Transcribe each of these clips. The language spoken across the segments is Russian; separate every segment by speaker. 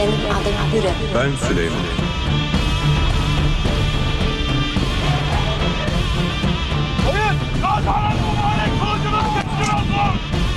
Speaker 1: Benim adım Hürrem.
Speaker 2: Ben Süleyman.
Speaker 3: Hayır! Gazi'nin mübarek kılıcını teslim olsun!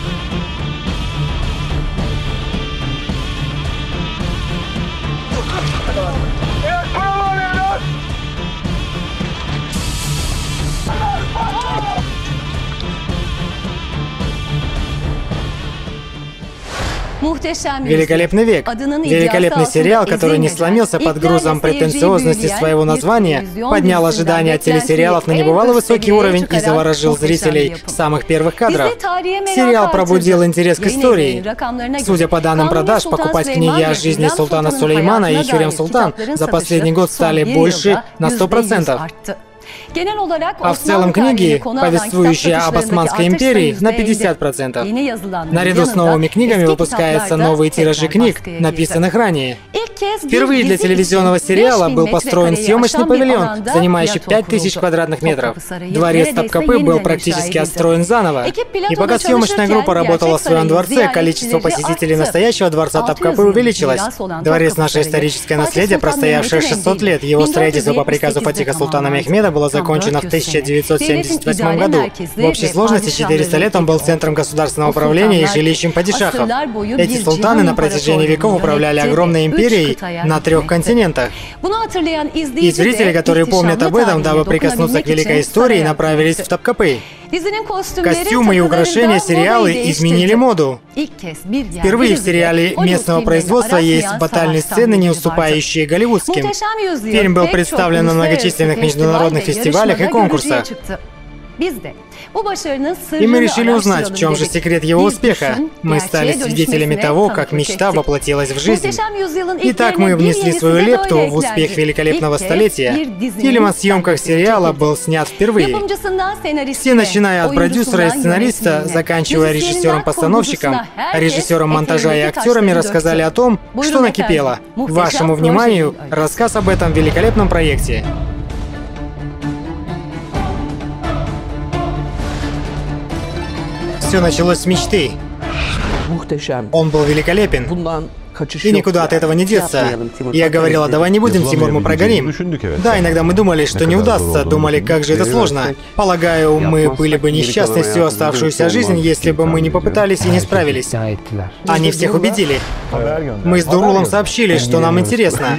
Speaker 4: Великолепный век. Великолепный сериал, который не сломился под грузом претенциозности своего названия, поднял ожидания от телесериалов на небывало высокий уровень и заворожил зрителей с самых первых кадров. Сериал пробудил интерес к истории. Судя по данным продаж, покупать книги о жизни султана Сулеймана и Хюррем Султан за последний год стали больше на 100%. А в целом книги, повествующие об Османской империи, на 50%. Наряду с новыми книгами выпускаются новые тиражи книг, написанных ранее. Впервые для телевизионного сериала был построен съемочный павильон, занимающий 5000 квадратных метров. Дворец Топкапы был практически отстроен заново. И пока съемочная группа работала в своем дворце, количество посетителей настоящего дворца Топкапы увеличилось. Дворец — наше историческое наследие, простоявшее 600 лет. Его строительство по приказу Фатиха Султана Мехмеда было закончено в 1978 году. В общей сложности 400 лет он был центром государственного управления и жилищем падишахов. Эти султаны на протяжении веков управляли огромной империей на 3 континентах. И зрители, которые помнят об этом, дабы прикоснуться к великой истории, направились в Топкапы. Костюмы и украшения сериала изменили моду. Впервые в сериале местного производства есть батальные сцены, не уступающие голливудским. Фильм был представлен на многочисленных международных фестивалях и конкурсах. И мы решили узнать, в чем же секрет его успеха. Мы стали свидетелями того, как мечта воплотилась в жизнь. Итак, мы внесли свою лепту в успех великолепного столетия. Фильм о съемках сериала был снят впервые. Все, начиная от продюсера и сценариста, заканчивая режиссером-постановщиком, режиссером монтажа и актерами, рассказали о том, что накипело. Вашему вниманию рассказ об этом великолепном проекте. Все началось с мечты. Он был великолепен. И никуда от этого не деться. Я говорила, давай не будем, Тимур, мы прогорим. Да, иногда мы думали, что не удастся, думали, как же это сложно. Полагаю, мы были бы несчастны всю оставшуюся жизнь, если бы мы не попытались и не справились. Они всех убедили. Мы с Дурулом сообщили, что нам интересно.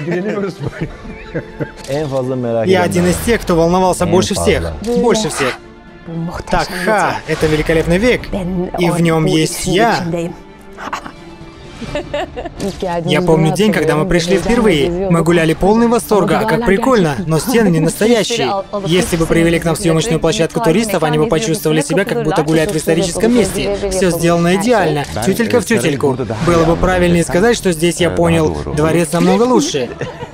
Speaker 4: Я один из тех, кто волновался больше всех. Больше всех. Так, это великолепный век, и в нем есть я. Я помню день, когда мы пришли впервые. Мы гуляли полный восторга, как прикольно, но стены не настоящие. Если бы привели к нам съемочную площадку туристов, они бы почувствовали себя, как будто гуляют в историческом месте. Все сделано идеально, тютелька в тютельку. Было бы правильнее сказать, что здесь я понял, дворец намного лучше.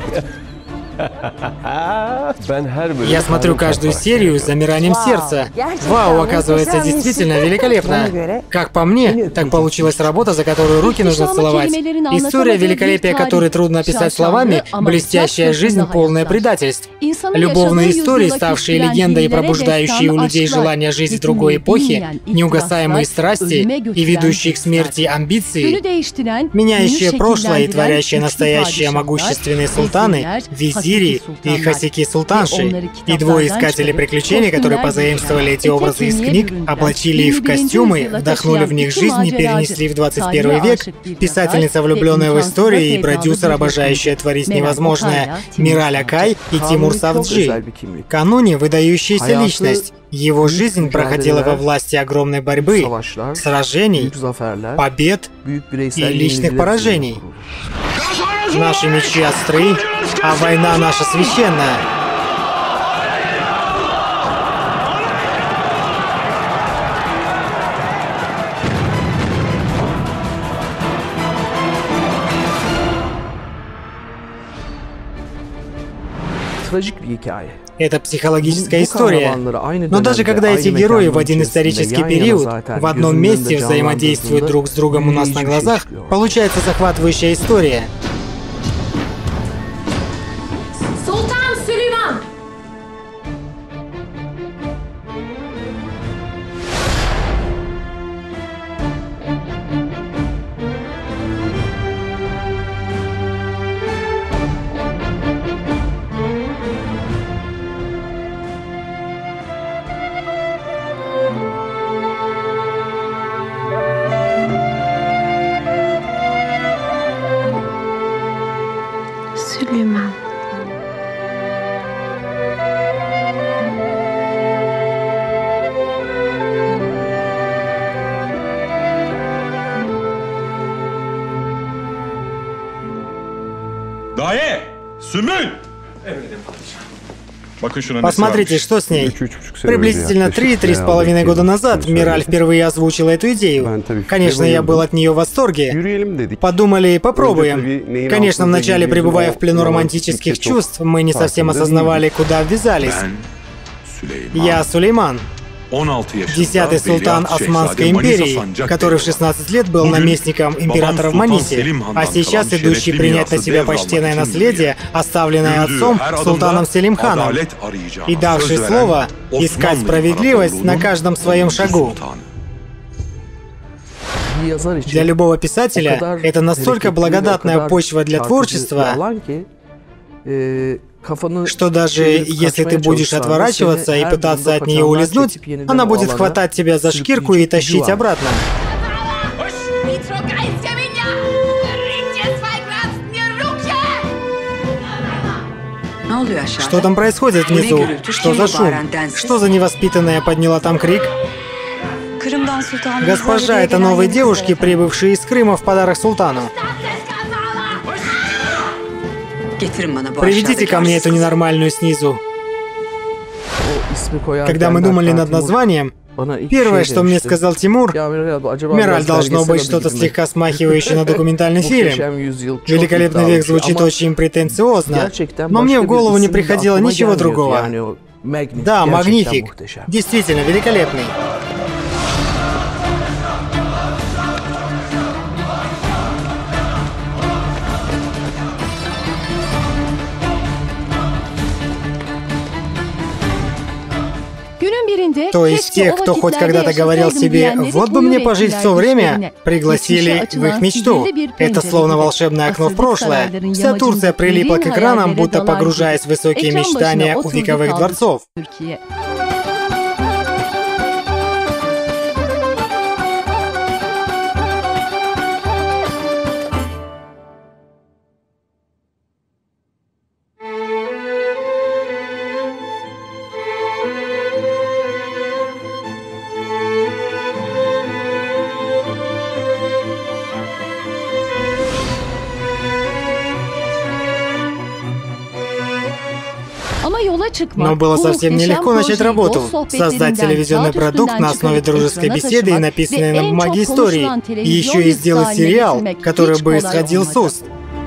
Speaker 4: Я смотрю каждую серию с замиранием сердца. Вау, оказывается, действительно великолепно. Как по мне, так получилась работа, за которую руки нужно целовать. История великолепия, которой трудно описать словами, блестящая жизнь, полная предательств. Любовные истории, ставшие легендой и пробуждающие у людей желание жить в другой эпохе, неугасаемые страсти и ведущие к смерти амбиции, меняющие прошлое и творящие настоящее могущественные султаны, визири и хасики-султанши, и двое искателей приключений, которые позаимствовали эти образы из книг, облачили их в костюмы, вдохнули в них жизнь и перенесли в 21 век, писательница, влюбленная в историю, и продюсер, обожающая творить невозможное, Мираль Акай и Тимур Савджи. Кануни — выдающаяся личность. Его жизнь проходила во власти огромной борьбы, сражений, побед и личных поражений. Наши мечи остры, а война наша священная. Это психологическая история. Но даже когда эти герои в один исторический период в одном месте взаимодействуют друг с другом у нас на глазах, получается захватывающая история.
Speaker 3: Gaye! Sümbül!
Speaker 4: Посмотрите, что с ней. Приблизительно 3-3,5 года назад Мираль впервые озвучила эту идею. Конечно, я был от нее в восторге. Подумали, попробуем. Конечно, вначале, пребывая в плену романтических чувств, мы не совсем осознавали, куда ввязались. Я Сулейман, 10-й султан Османской империи, который в 16 лет был наместником императора в Манисе, а сейчас идущий принять на себя почтенное наследие, оставленное отцом султаном Селимханом, и давший слово искать справедливость на каждом своем шагу. Для любого писателя это настолько благодатная почва для творчества, что даже если ты будешь отворачиваться и пытаться от нее улизнуть, она будет хватать тебя за шкирку и тащить обратно. Что там происходит внизу? Что за шум? Что за невоспитанная подняла там крик? Госпожа, это новые девушки, прибывшие из Крыма в подарок султану. Приведите ко мне эту ненормальную снизу. Когда мы думали над названием, первое, что мне сказал Тимур, Мираль должно быть что-то слегка смахивающее на документальный фильм. «Великолепный век» звучит очень претенциозно, но мне в голову не приходило ничего другого. Да, «Магнифик». Действительно, великолепный. То есть тех, кто хоть когда-то говорил себе «вот бы мне пожить в то время», пригласили в их мечту. Это словно волшебное окно в прошлое. Вся Турция прилипла к экранам, будто погружаясь в высокие мечтания у вековых дворцов. Но было совсем нелегко начать работу, создать телевизионный продукт на основе дружеской беседы и написанной на бумаге истории, и еще и сделать сериал, который бы исходил с уст.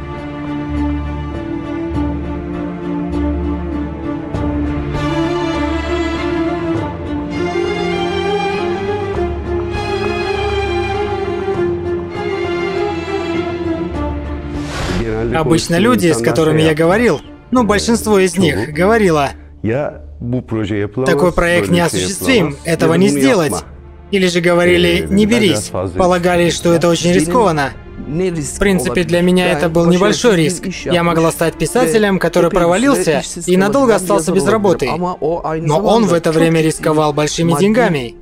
Speaker 4: Обычно люди, с которыми я говорил, большинство из них говорило: такой проект неосуществим, этого не сделать. Или же говорили: не берись, полагали, что это очень рискованно. В принципе, для меня это был небольшой риск. Я могла стать писателем, который провалился и надолго остался без работы. Но он в это время рисковал большими деньгами.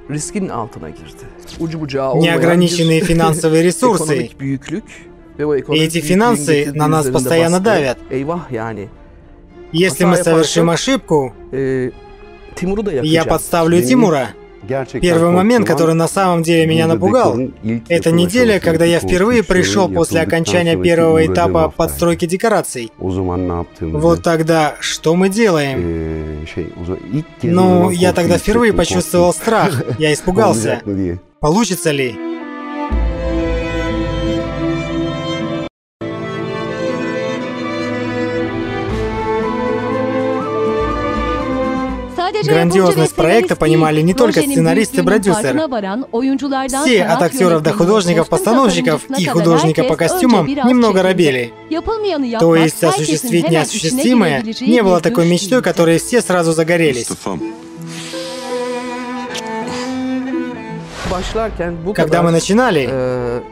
Speaker 4: Неограниченные финансовые ресурсы. И эти финансы на нас постоянно давят. Если мы совершим ошибку, я подставлю Тимура. Первый момент, который на самом деле меня напугал, это неделя, когда я впервые пришел после окончания первого этапа подстройки декораций. Вот тогда что мы делаем? Я тогда впервые почувствовал страх. Я испугался. Получится ли? Грандиозность проекта понимали не только сценарист и продюсер. Все, от актеров до художников-постановщиков и художника по костюмам, немного робели. То есть осуществить неосуществимое не было такой мечтой, которой все сразу загорелись. Когда мы начинали,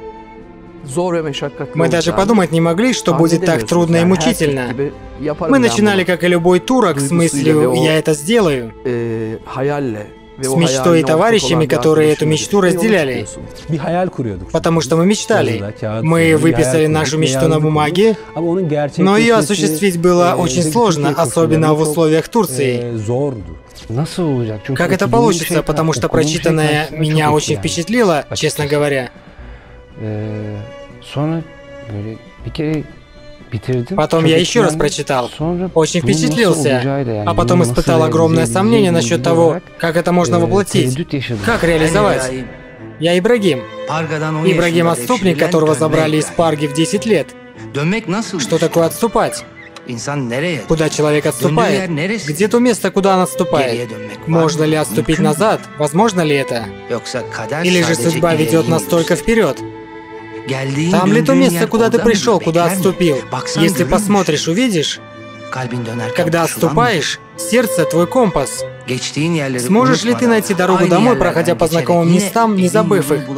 Speaker 4: мы даже подумать не могли, что будет так трудно и мучительно. Мы начинали, как и любой турок, с мыслью «я это сделаю», с мечтой и товарищами, которые эту мечту разделяли. Потому что мы мечтали. Мы выписали нашу мечту на бумаге, но ее осуществить было очень сложно, особенно в условиях Турции. Как это получится, потому что прочитанное меня очень впечатлило, честно говоря. Потом я еще раз прочитал. Очень впечатлился. А потом испытал огромное сомнение насчет того, как это можно воплотить, как реализовать. Я Ибрагим. Ибрагим – отступник, которого забрали из Парги в 10 лет. Что такое отступать? Куда человек отступает? Где то место, куда он отступает? Можно ли отступить назад? Возможно ли это? Или же судьба ведет нас только вперед? Там ли то место, куда ты пришел, куда отступил? Если посмотришь, увидишь. Когда отступаешь, сердце – твой компас. Сможешь ли ты найти дорогу домой, проходя по знакомым местам, не забыв их?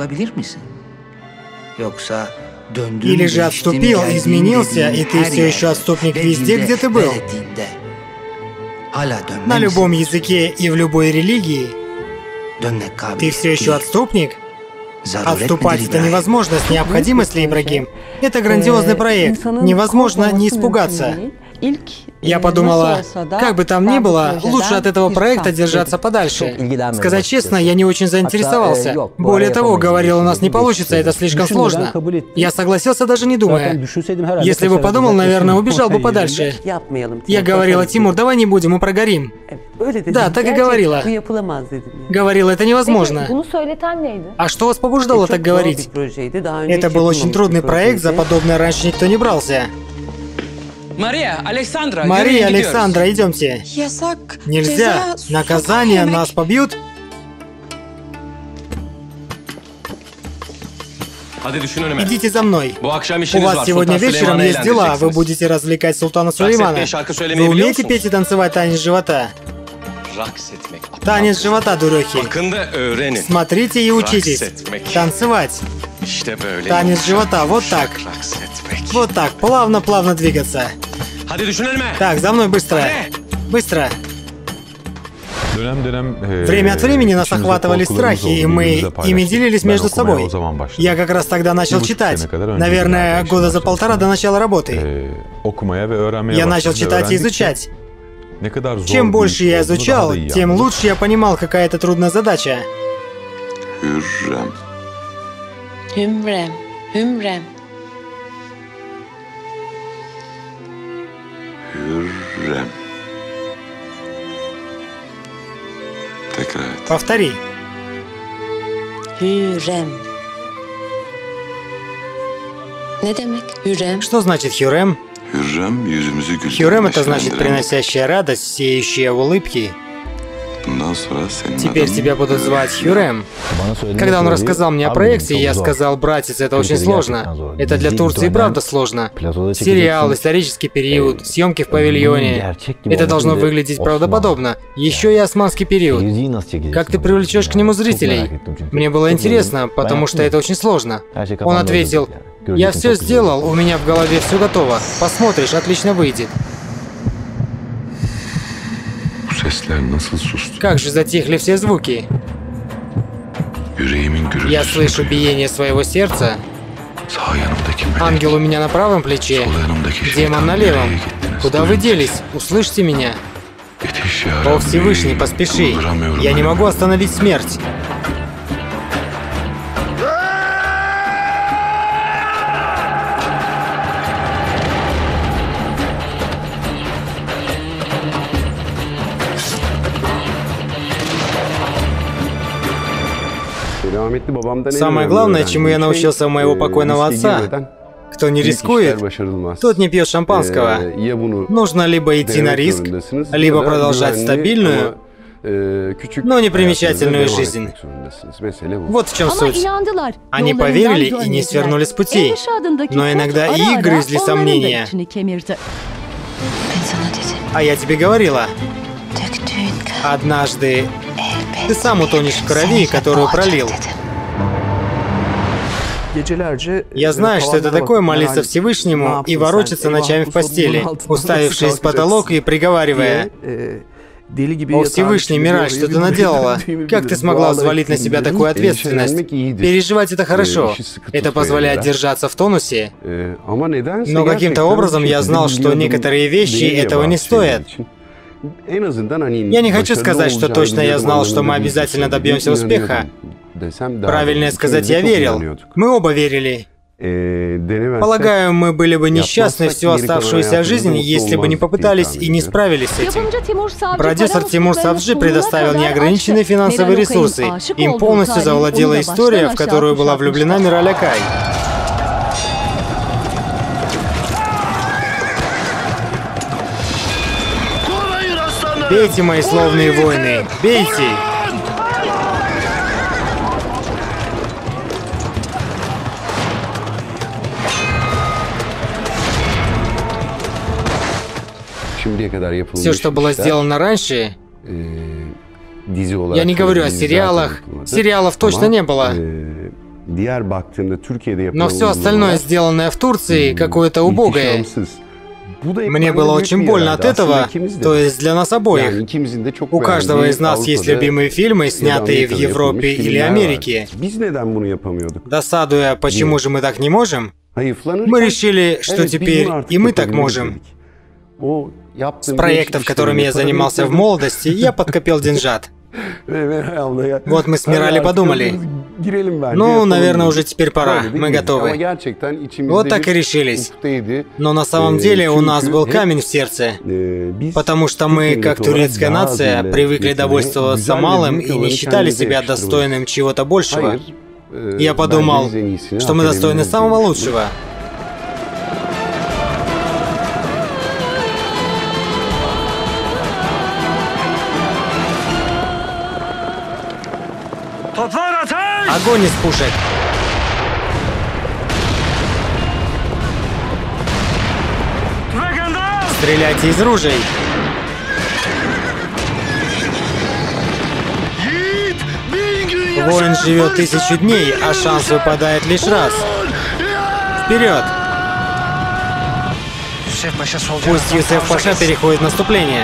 Speaker 4: Или же отступил, изменился, и ты все еще отступник везде, где ты был? На любом языке и в любой религии ты все еще отступник? Отступать — это невозможность, необходимость ли, Ибрагим? Это грандиозный проект. Невозможно не испугаться. Я подумала, как бы там ни было, лучше от этого проекта держаться подальше. Сказать честно, я не очень заинтересовался. Более того, говорил, у нас не получится, это слишком сложно. Я согласился, даже не думая. Если бы подумал, наверное, убежал бы подальше. Я говорила: Тимур, давай не будем, мы прогорим. Да, так и говорила. Говорила, это невозможно. А что вас побуждало так говорить? Это был очень трудный проект, за подобное раньше никто не брался.
Speaker 1: Мария, Александра,
Speaker 4: идемте. Нельзя. Наказание, нас побьют. Идите за мной. У вас сегодня вечером есть дела. Вы будете развлекать султана Сулеймана. Вы умеете петь и танцевать танец живота? Танец живота, дурехи. Смотрите и учитесь. Танцевать. Танец живота, вот так. Вот так, плавно-плавно двигаться. Так, за мной быстро. Быстро. Время от времени нас охватывали страхи, и мы ими делились между собой. Я как раз тогда начал читать. Наверное, года за 1,5 до начала работы. Я начал читать и изучать. Чем больше я изучал, тем лучше я понимал, какая это трудная задача.
Speaker 2: Hümrem, Hümrem.
Speaker 5: Hürrem. Tekrar et.
Speaker 4: Повтори.
Speaker 2: Hürrem. Ne demek Hürrem?
Speaker 4: Что значит Хюррем?
Speaker 5: Hürrem yüzümüzü güldüren,
Speaker 4: Хюррем — это значит
Speaker 5: neşelendiren.
Speaker 4: приносящая радость, сеющая улыбки.
Speaker 5: Bundan sonra senin
Speaker 4: Теперь
Speaker 5: adın
Speaker 4: тебя будут звать Хюррем. Когда он рассказал мне о проекте, я сказал: братец, это очень сложно. Это для Турции правда сложно. Сериал, исторический период, съемки в павильоне. Это должно выглядеть правдоподобно. Еще и османский период. Как ты привлечешь к нему зрителей? Мне было интересно, потому что это очень сложно. Он ответил: я все сделал, у меня в голове все готово. Посмотришь, отлично выйдет.
Speaker 5: bu sesler nasıl sustu?
Speaker 4: Как же затихли все звуки.
Speaker 5: Yüreğimin gürültüsünü
Speaker 4: Я слышу
Speaker 5: duyuyorum.
Speaker 4: биение своего сердца.
Speaker 5: Sağ yanımdaki melek,
Speaker 4: Ангел у меня на правом плече,
Speaker 5: sol yanımdaki
Speaker 4: демон
Speaker 5: şeytan
Speaker 4: на
Speaker 5: nereye
Speaker 4: левом.
Speaker 5: gittiniz?
Speaker 4: Куда вы делись? Услышьте меня.
Speaker 5: Yetiş ya
Speaker 4: О
Speaker 5: Rabbi.
Speaker 4: Всевышний, поспеши.
Speaker 5: Durduramıyorum
Speaker 4: Я не
Speaker 5: ölümü.
Speaker 4: могу остановить смерть. Самое главное, чему я научился у моего покойного отца: кто не рискует, тот не пьет шампанского. Нужно либо идти на риск, либо продолжать стабильную, но непримечательную жизнь. Вот в чем суть. Они поверили и не свернули с пути, но иногда и их грызли сомнения. А я тебе говорила, однажды ты сам утонешь в крови, которую пролил. Я знаю, что это такое — молиться Всевышнему и ворочаться ночами в постели, уставившись в потолок и приговаривая: «О Всевышний, Мираль, что ты наделала? Как ты смогла взвалить на себя такую ответственность?» Переживать — это хорошо. Это позволяет держаться в тонусе. Но каким-то образом я знал, что некоторые вещи этого не стоят. Я не хочу сказать, что точно я знал, что мы обязательно добьемся успеха. Правильно сказать, я верил. Мы оба верили. Полагаю, мы были бы несчастны всю оставшуюся жизнь, если бы не попытались и не справились с этим. Продюсер Тимур Савджи предоставил неограниченные финансовые ресурсы. Им полностью завладела история, в которую была влюблена Мираль Акай. Бейте, мои славные воины! Бейте! Все, что было сделано раньше, я не говорю о сериалах. Сериалов точно не было. Но все остальное, сделанное в Турции, какое-то убогое. Мне было очень больно от этого, то есть для нас обоих. У каждого из нас есть любимые фильмы, снятые в Европе или Америке. Досадуя, почему же мы так не можем, мы решили, что теперь и мы так можем. С проектов, которыми я занимался в молодости, я подкопил деньжат. Вот мы с Мирали подумали. Ну, наверное, уже теперь пора. Мы готовы. Вот так и решились. Но на самом деле у нас был камень в сердце. Потому что мы, как турецкая нация, привыкли довольствоваться малым и не считали себя достойным чего-то большего. Я подумал, что мы достойны самого лучшего. Огонь из пушек! Стреляйте из ружей! Воин живет 1000 дней, а шанс выпадает лишь раз. Вперед! Пусть Юсеф Паша переходит в наступление.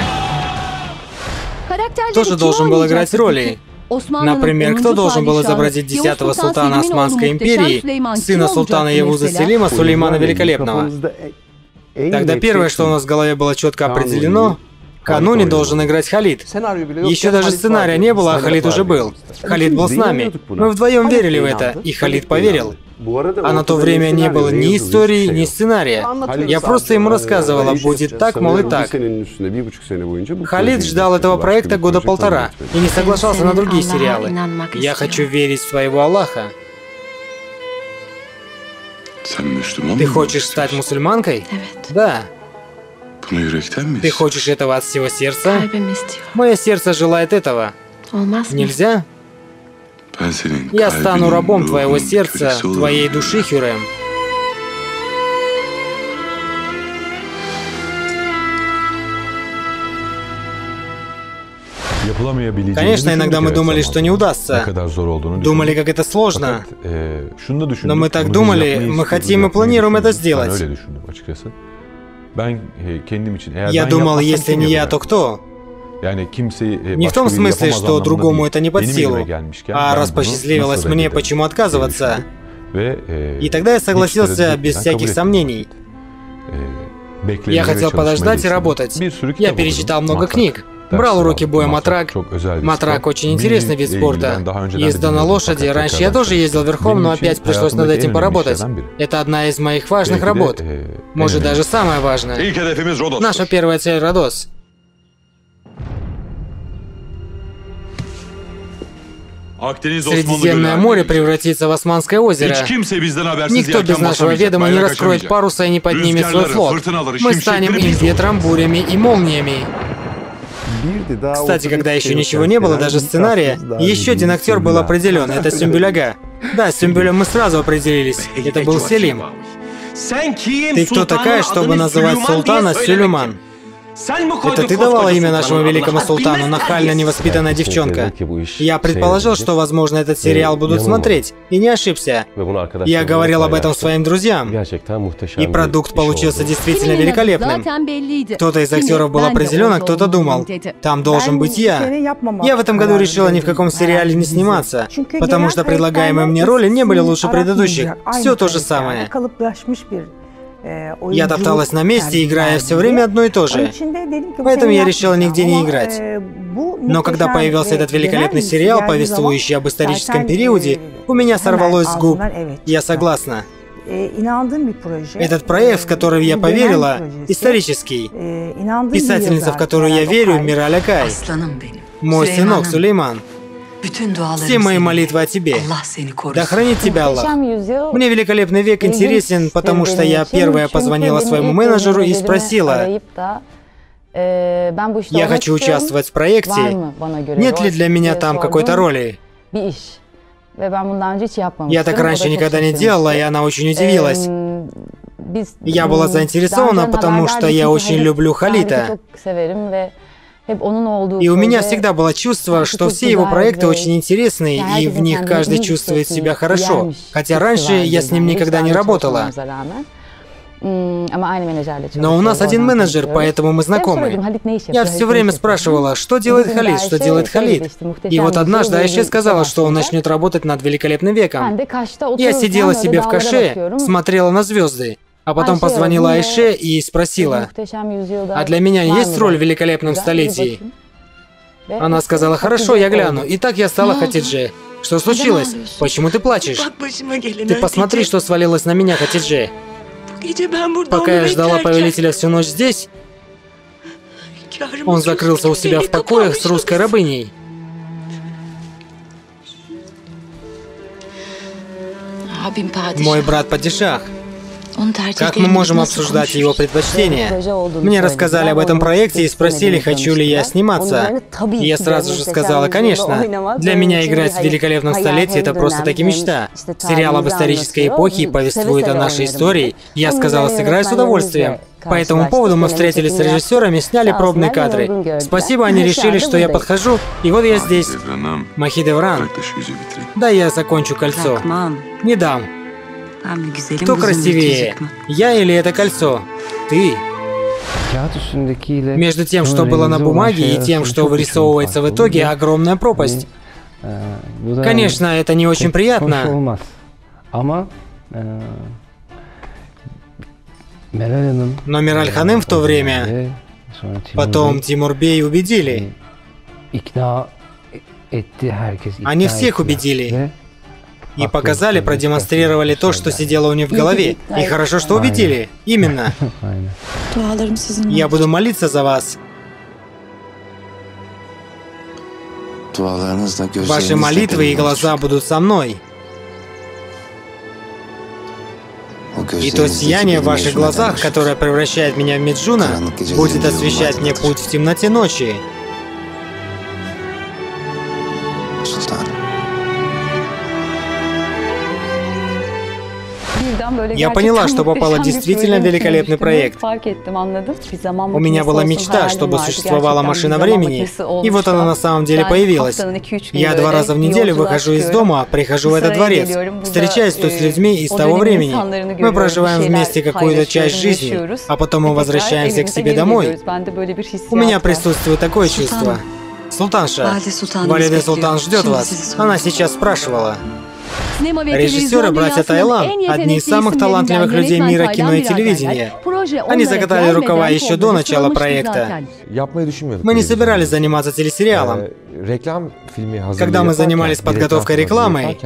Speaker 4: Кто же должен был играть роли? Например, кто должен был изобразить 10-го султана Османской империи, сына султана Явуза Селима Сулеймана Великолепного? Тогда первое, что у нас в голове было четко определено, Кануни должен играть Халид. Еще даже сценария не было, а Халид уже был. Халид был с нами. Мы вдвоем верили в это, и Халид поверил. А на то время не было ни истории, ни сценария. Я просто ему рассказывала, будет так, мол, и так. Халид ждал этого проекта года полтора и не соглашался на другие сериалы. Я хочу верить в своего Аллаха. Ты хочешь стать мусульманкой? Да. Ты хочешь этого от всего сердца? Мое сердце желает этого. Нельзя? Я стану рабом твоего сердца, твоей души, Хюррем. Конечно, иногда мы думали, что не удастся. Думали, как это сложно. Но мы так думали, мы хотим и планируем это сделать. Я думал, если не я, то кто? Не в том смысле, что другому это не под силу, а раз посчастливилось мне, почему отказываться? И тогда я согласился без всяких сомнений. Я хотел подождать и работать. Я перечитал много книг. Брал уроки боя матрак. Матрак очень интересный вид спорта. Езда на лошади. Раньше я тоже ездил верхом, но опять пришлось над этим поработать. Это одна из моих важных работ. Может, даже самая важная. Наша первая цель — Родос. Средиземное море превратится в Османское озеро. Никто без нашего ведома не раскроет паруса и не поднимет свой флот. Мы станем им ветром, бурями и молниями. Кстати, когда еще ничего не было, даже сценария, еще один актер был определен. Это Сюмбюль Ага. Да, с Сюмбюлем мы сразу определились. Это был Селим. Ты кто такая, чтобы называть султана Сюлейман? Это ты давала имя нашему великому султану, нахально невоспитанная девчонка. Я предположил, что, возможно, этот сериал будут смотреть, и не ошибся. Я говорил об этом своим друзьям, и продукт получился действительно великолепным. Кто-то из актеров был определен, а кто-то думал, там должен быть я. Я в этом году решила ни в каком сериале не сниматься, потому что предлагаемые мне роли не были лучше предыдущих. Все то же самое. Я топталась на месте, играя все время одно и то же. Поэтому я решила нигде не играть. Но когда появился этот великолепный сериал, повествующий об историческом периоде, у меня сорвалось с губ. Я согласна. Этот проект, в который я поверила, исторический. Писательница, в которую я верю, Мираль Акай. Мой сынок Сулейман. Все мои молитвы о тебе. Да хранит тебя Аллах. Мне «Великолепный век» интересен, потому что я первая позвонила своему менеджеру и спросила: я хочу участвовать в проекте. Нет ли для меня там какой-то роли? Я так раньше никогда не делала, и она очень удивилась. Я была заинтересована, потому что я очень люблю Халита. И у меня всегда было чувство, что все его проекты очень интересные, и в них каждый чувствует себя хорошо. Хотя раньше я с ним никогда не работала. Но у нас один менеджер, поэтому мы знакомы. Я все время спрашивала, что делает Халид, что делает Халид. И вот однажды Айше сказала, что он начнет работать над «Великолепным веком». Я сидела себе в каше, смотрела на звезды, а потом позвонила Айше и спросила: а для меня есть роль в «Великолепном столетии»? Она сказала: хорошо, я гляну. И так я стала Хатидже. Что случилось? Почему ты плачешь? Ты посмотри, что свалилось на меня, Хатидже. Пока я ждала повелителя всю ночь здесь, он закрылся у себя в покоях с русской рабыней. Мой брат падишах. Как мы можем обсуждать его предпочтения? Мне рассказали об этом проекте и спросили, хочу ли я сниматься. И я сразу же сказала: конечно. Для меня играть в «Великолепном столетии» — это просто-таки мечта. Сериал об исторической эпохе повествует о нашей истории. Я сказала: сыграю с удовольствием. По этому поводу мы встретились с режиссерами, сняли пробные кадры. Спасибо, они решили, что я подхожу, и вот я здесь. Махидевран. Да, я закончу кольцо. Не дам. Кто красивее, я или это кольцо? Ты. Между тем, что было на бумаге, и тем, что вырисовывается в итоге, огромная пропасть. Конечно, это не очень приятно. Но Мираль Ханым в то время, потом Тимурбей убедили. Они всех убедили. И показали, продемонстрировали то, что сидело у них в голове. И хорошо, что убедили. Именно. Я буду молиться за вас. Ваши молитвы и глаза будут со мной. И то сияние в ваших глазах, которое превращает меня в Меджуна, будет освещать мне путь в темноте ночи. Я поняла, что попала действительно в великолепный проект. У меня была мечта, чтобы существовала машина времени, и вот она на самом деле появилась. Я 2 раза в неделю выхожу из дома, прихожу в этот дворец, встречаюсь тут с людьми из того времени. Мы проживаем вместе какую-то часть жизни, а потом мы возвращаемся к себе домой. У меня присутствует такое чувство. Султанша, Валиде Султан ждет вас. Она сейчас спрашивала. Режиссеры братья Тайлан – одни из самых талантливых людей мира кино и телевидения. Они закатали рукава еще до начала проекта. Мы не собирались заниматься телесериалом. Когда мы занимались подготовкой рекламы,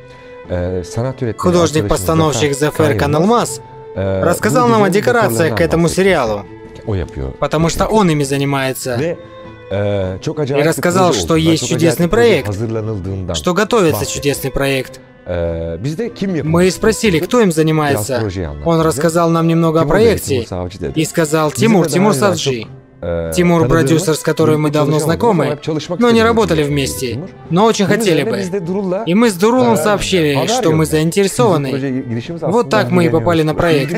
Speaker 4: художник-постановщик Зафер Каналмаз рассказал нам о декорациях к этому сериалу, потому что он ими занимается. И рассказал, что есть чудесный проект, что готовится чудесный проект. Мы спросили, кто им занимается. Он рассказал нам немного о проекте и сказал: Тимур Савджи. Тимур — продюсер, с которым мы давно знакомы, но не работали вместе, но очень хотели бы. И мы с Дурулом сообщили, что мы заинтересованы. Вот так мы и попали на проект.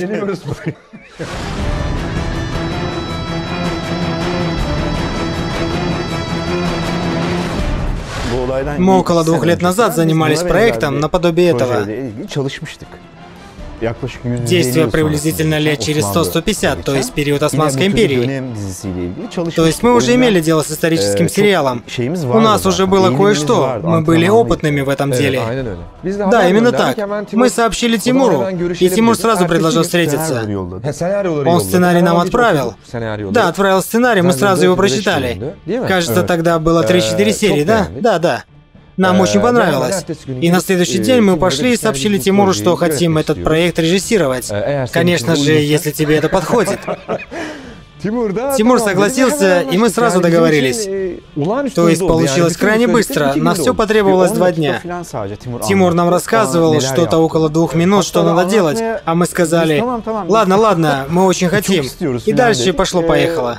Speaker 4: Мы около 2 лет назад занимались проектом наподобие этого. Действие приблизительно лет через 100-150, то есть период Османской империи. То есть мы уже имели дело с историческим сериалом. У нас уже было кое-что, мы были опытными в этом деле. Да, именно так. Мы сообщили Тимуру, и Тимур сразу предложил встретиться. Он сценарий нам отправил. Да, отправил сценарий, мы сразу его прочитали. Кажется, тогда было 3-4 серии, да? Да. Нам очень понравилось. И на следующий день мы пошли и сообщили Тимуру, что хотим этот проект режиссировать. Конечно же, если тебе это подходит. Тимур согласился, и мы сразу договорились. То есть получилось крайне быстро, на все потребовалось 2 дня. Тимур нам рассказывал что-то около 2 минут, что надо делать, а мы сказали: ладно, ладно, мы очень хотим. И дальше пошло-поехало.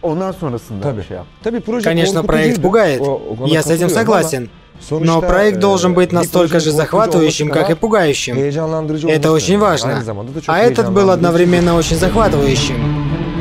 Speaker 4: Конечно, проект пугает, я с этим согласен. Но проект должен быть настолько же захватывающим, как и пугающим. Это очень важно. А этот был одновременно очень захватывающим.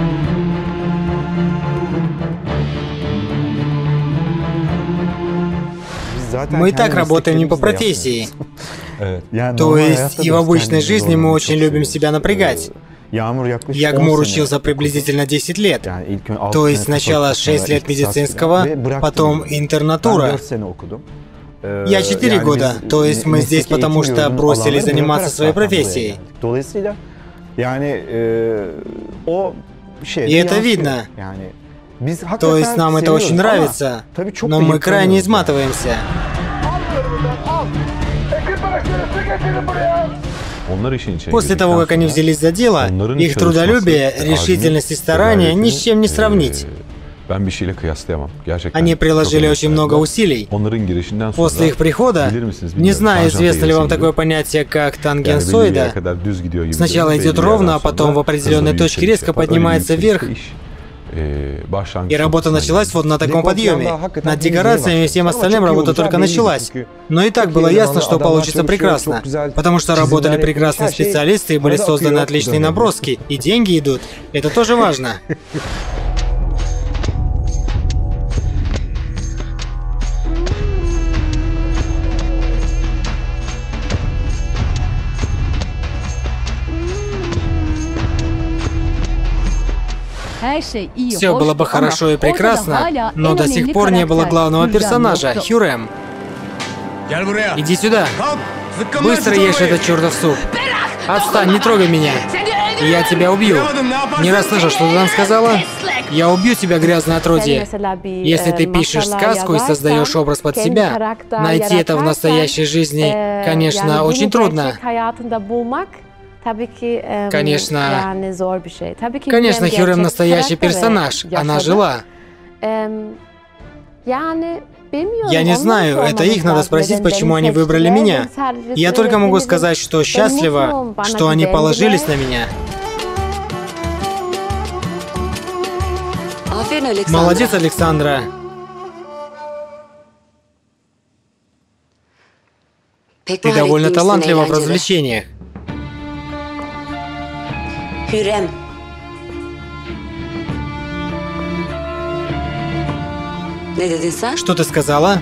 Speaker 4: Мы и так работаем не по профессии. То есть и в обычной жизни мы очень любим себя напрягать. Ягмур учился приблизительно 10 лет. То есть сначала 6 лет медицинского, потом интернатура. Я 4 года, то есть мы здесь потому что бросили заниматься своей профессией. И это видно. То есть нам это очень нравится, но мы крайне изматываемся. После того, как они взялись за дело, их трудолюбие, решительность и старание ни с чем не сравнить. Они приложили очень много усилий. После их прихода, не знаю, известно ли вам такое понятие, как тангенсоида, сначала идет ровно, а потом в определенной точке резко поднимается вверх. И работа началась вот на таком подъеме. Над декорациями и всем остальным работа только началась. Но и так было ясно, что получится прекрасно. Потому что работали прекрасные специалисты и были созданы отличные наброски. И деньги идут. Это тоже важно. Все было бы хорошо и прекрасно, но до сих пор не было главного персонажа, Хюррем. Иди сюда. Быстро ешь этот чертов суп. Отстань, не трогай меня. Я тебя убью. Не расслышал, что ты нам сказала? Я убью тебя, грязное отродье. Если ты пишешь сказку и создаешь образ под себя, найти это в настоящей жизни, конечно, очень трудно. Конечно, Хюррем настоящий персонаж, она жила. Я не знаю, это их надо спросить, почему они выбрали меня. Я только могу сказать, что счастлива, что они положились на меня. Молодец, Александра. Ты довольно талантлива в развлечениях.
Speaker 2: Hürrem.
Speaker 4: Что ты сказала?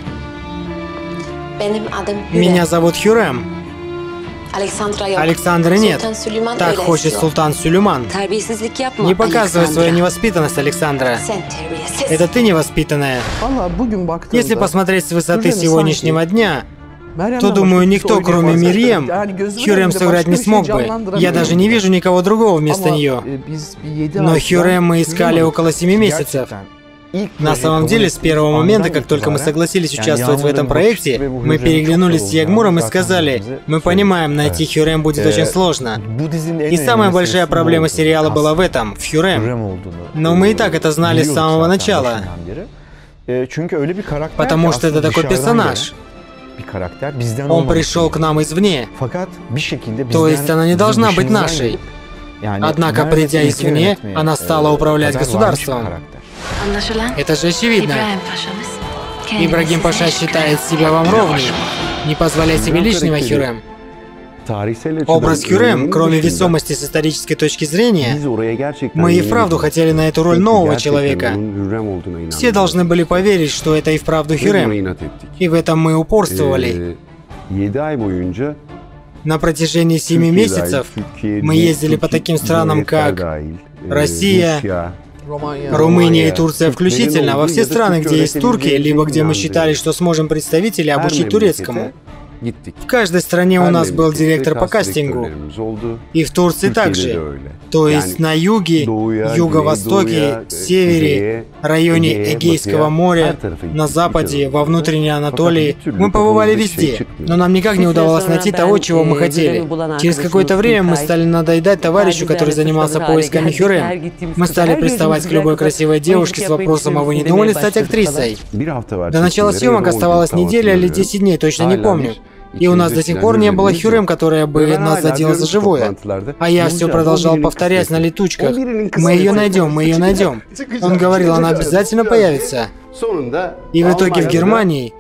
Speaker 4: Меня зовут Хюррем. Александра нет. Так хочет султан Сулейман. Не показывай свою невоспитанность, Александра. Это ты невоспитанная. Если посмотреть с высоты сегодняшнего дня, то, думаю, никто, кроме Мирьем, Хюррем сыграть не смог бы. Я даже не вижу никого другого вместо нее. Но Хюррем мы искали около 7 месяцев. На самом деле, с первого момента, как только мы согласились участвовать в этом проекте, мы переглянулись с Ягмуром и сказали: мы понимаем, найти Хюррем будет очень сложно. И самая большая проблема сериала была в этом, в Хюррем. Но мы и так это знали с самого начала. Потому что это такой персонаж. Он пришел к нам извне. То есть она не должна быть нашей. Однако, придя извне, она стала управлять государством. Это же очевидно. Ибрагим Паша считает себя вам ровней. Не позволяй себе лишнего, Хюррем. Образ Хюррем, кроме весомости с исторической точки зрения, мы и вправду хотели на эту роль нового человека. Все должны были поверить, что это и вправду Хюррем. И в этом мы упорствовали. На протяжении 7 месяцев мы ездили по таким странам, как Россия, Румыния и Турция включительно, во все страны, где есть турки, либо где мы считали, что сможем представителей обучить турецкому. В каждой стране у нас был директор по кастингу. И в Турции также. То есть на юге, юго-востоке, севере, районе Эгейского моря, на западе, во внутренней Анатолии. Мы побывали везде, но нам никак не удавалось найти того, чего мы хотели. Через какое-то время мы стали надоедать товарищу, который занимался поисками Хюррем. Мы стали приставать к любой красивой девушке с вопросом: «А вы не думали стать актрисой?» До начала съемок оставалась неделя или 10 дней, точно не помню. И у нас до сих пор не было Хюррем, которая бы нас задела за живое. А я все продолжал повторять на летучках: «Мы ее найдем, мы ее найдем». Он говорил: «Она обязательно появится». И в итоге в Германии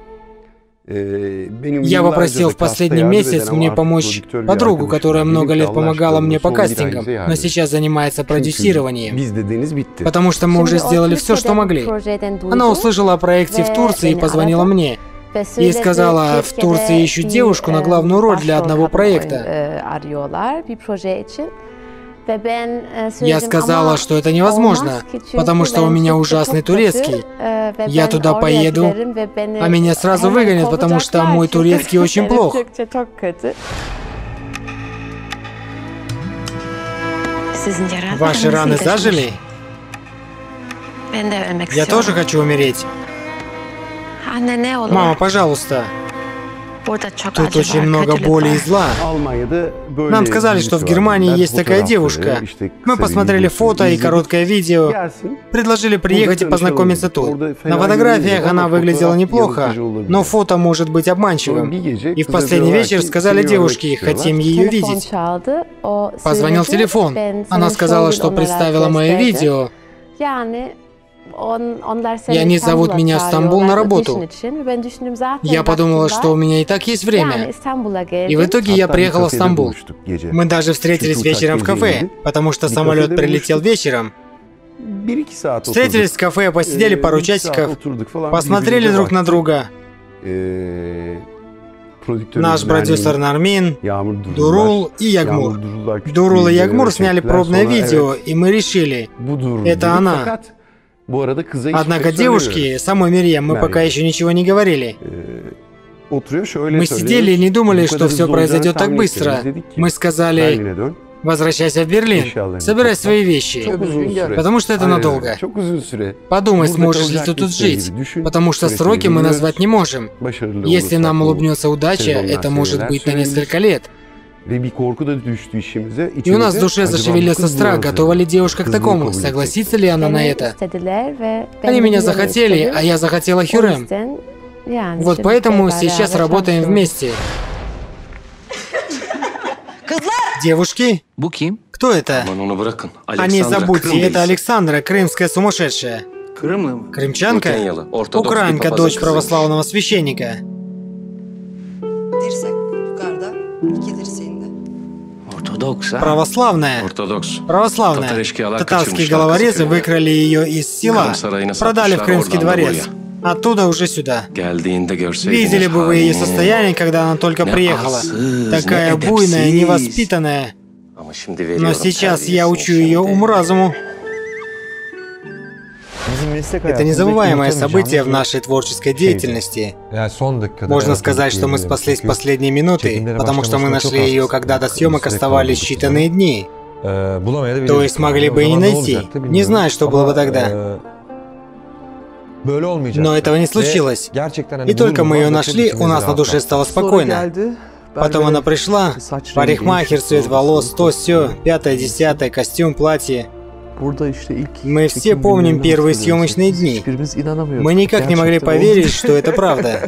Speaker 4: я попросил в последний месяц мне помочь подругу, которая много лет помогала мне по кастингам, но сейчас занимается продюсированием. Потому что мы уже сделали все, что могли. Она услышала о проекте в Турции и позвонила мне. И сказала: «В Турции ищут девушку на главную роль для одного проекта». Я сказала, что это невозможно, потому что у меня ужасный турецкий. Я туда поеду, а меня сразу выгонят, потому что мой турецкий очень плох. Ваши раны зажили? Я тоже хочу умереть. Мама, пожалуйста. Тут очень много боли и зла. Нам сказали, что в Германии есть такая девушка. Мы посмотрели фото и короткое видео. Предложили приехать и познакомиться тут. На фотографиях она выглядела неплохо, но фото может быть обманчивым. И в последний вечер сказали девушке: «Хотим ее видеть». Позвонил телефон. Она сказала, что представила мое видео. И они зовут меня в Стамбул на работу. Я подумала, что у меня и так есть время. И в итоге я приехала в Стамбул. Мы даже встретились вечером в кафе, потому что самолет прилетел вечером. Встретились в кафе, посидели пару часиков, посмотрели друг на друга. Наш продюсер Нармин, Дурул и Ягмур. Дурул и Ягмур сняли пробное видео, и мы решили: это она. Однако девушке, самой Мерьям, мы пока еще ничего не говорили. Мы сидели и не думали, что все произойдет так быстро. Мы сказали: возвращайся в Берлин, собирай свои вещи, потому что это надолго. Подумай, сможешь ли ты тут жить, потому что сроки мы назвать не можем. Если нам улыбнется удача, это может быть на несколько лет. И у нас в душе зашевелился страх, готова ли девушка к такому, согласится ли она на это. Они меня захотели, а я захотела Хюррем. Вот поэтому сейчас работаем вместе. Девушки? Кто это? А не забудьте, это Александра, крымская сумасшедшая. Крымчанка? Украинка, дочь православного священника. Православная. Православная. Татарские головорезы выкрали ее из села, продали в Крымский дворец. Оттуда уже сюда. Видели бы вы ее состояние, когда она только приехала. Такая буйная, невоспитанная. Но сейчас я учу ее уму-разуму. Это незабываемое событие в нашей творческой деятельности. Можно сказать, что мы спаслись в последние минуты, потому что мы нашли ее, когда до съемок оставались считанные дни. То есть могли бы и не найти. Не знаю, что было бы тогда. Но этого не случилось. И только мы ее нашли, у нас на душе стало спокойно. Потом она пришла, парикмахер, цвет волос, то сё, 5-10, костюм, платье. Мы все помним первые съемочные дни. Мы никак не могли поверить, что это правда.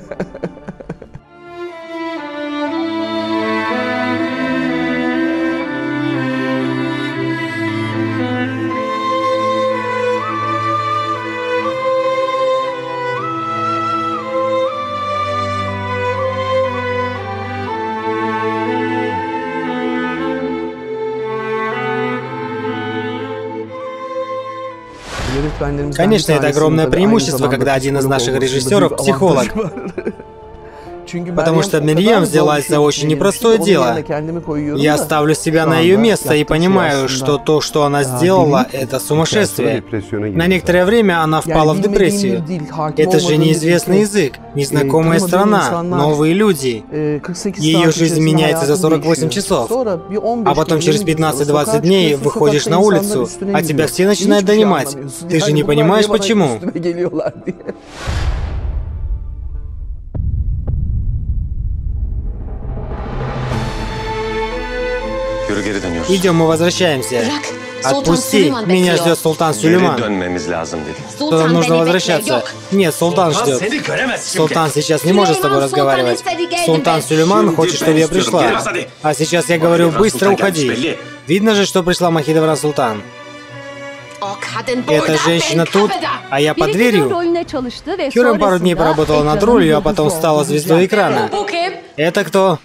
Speaker 4: Конечно, это огромное преимущество, когда один из наших режиссеров – психолог. Потому что Мерьем взялась за очень непростое дело. Я ставлю себя на ее место и понимаю, что то, что она сделала, это сумасшествие. На некоторое время она впала в депрессию. Это же неизвестный язык, незнакомая страна, новые люди. Ее жизнь меняется за 48 часов. А потом через 15-20 дней выходишь на улицу, а тебя все начинают донимать. Ты же не понимаешь, почему? Идем, мы возвращаемся. Отпусти, меня ждет султан Сулейман. Что нам нужно возвращаться? Нет, султан ждет. Султан сейчас не может с тобой разговаривать. Султан Сулейман хочет, чтобы я пришла. А сейчас я говорю, быстро уходи. Видно же, что пришла Махидевран Султан. Эта женщина тут, а я под дверью. Хюррем пару дней поработала над ролью, а потом стала звездой экрана. Это кто?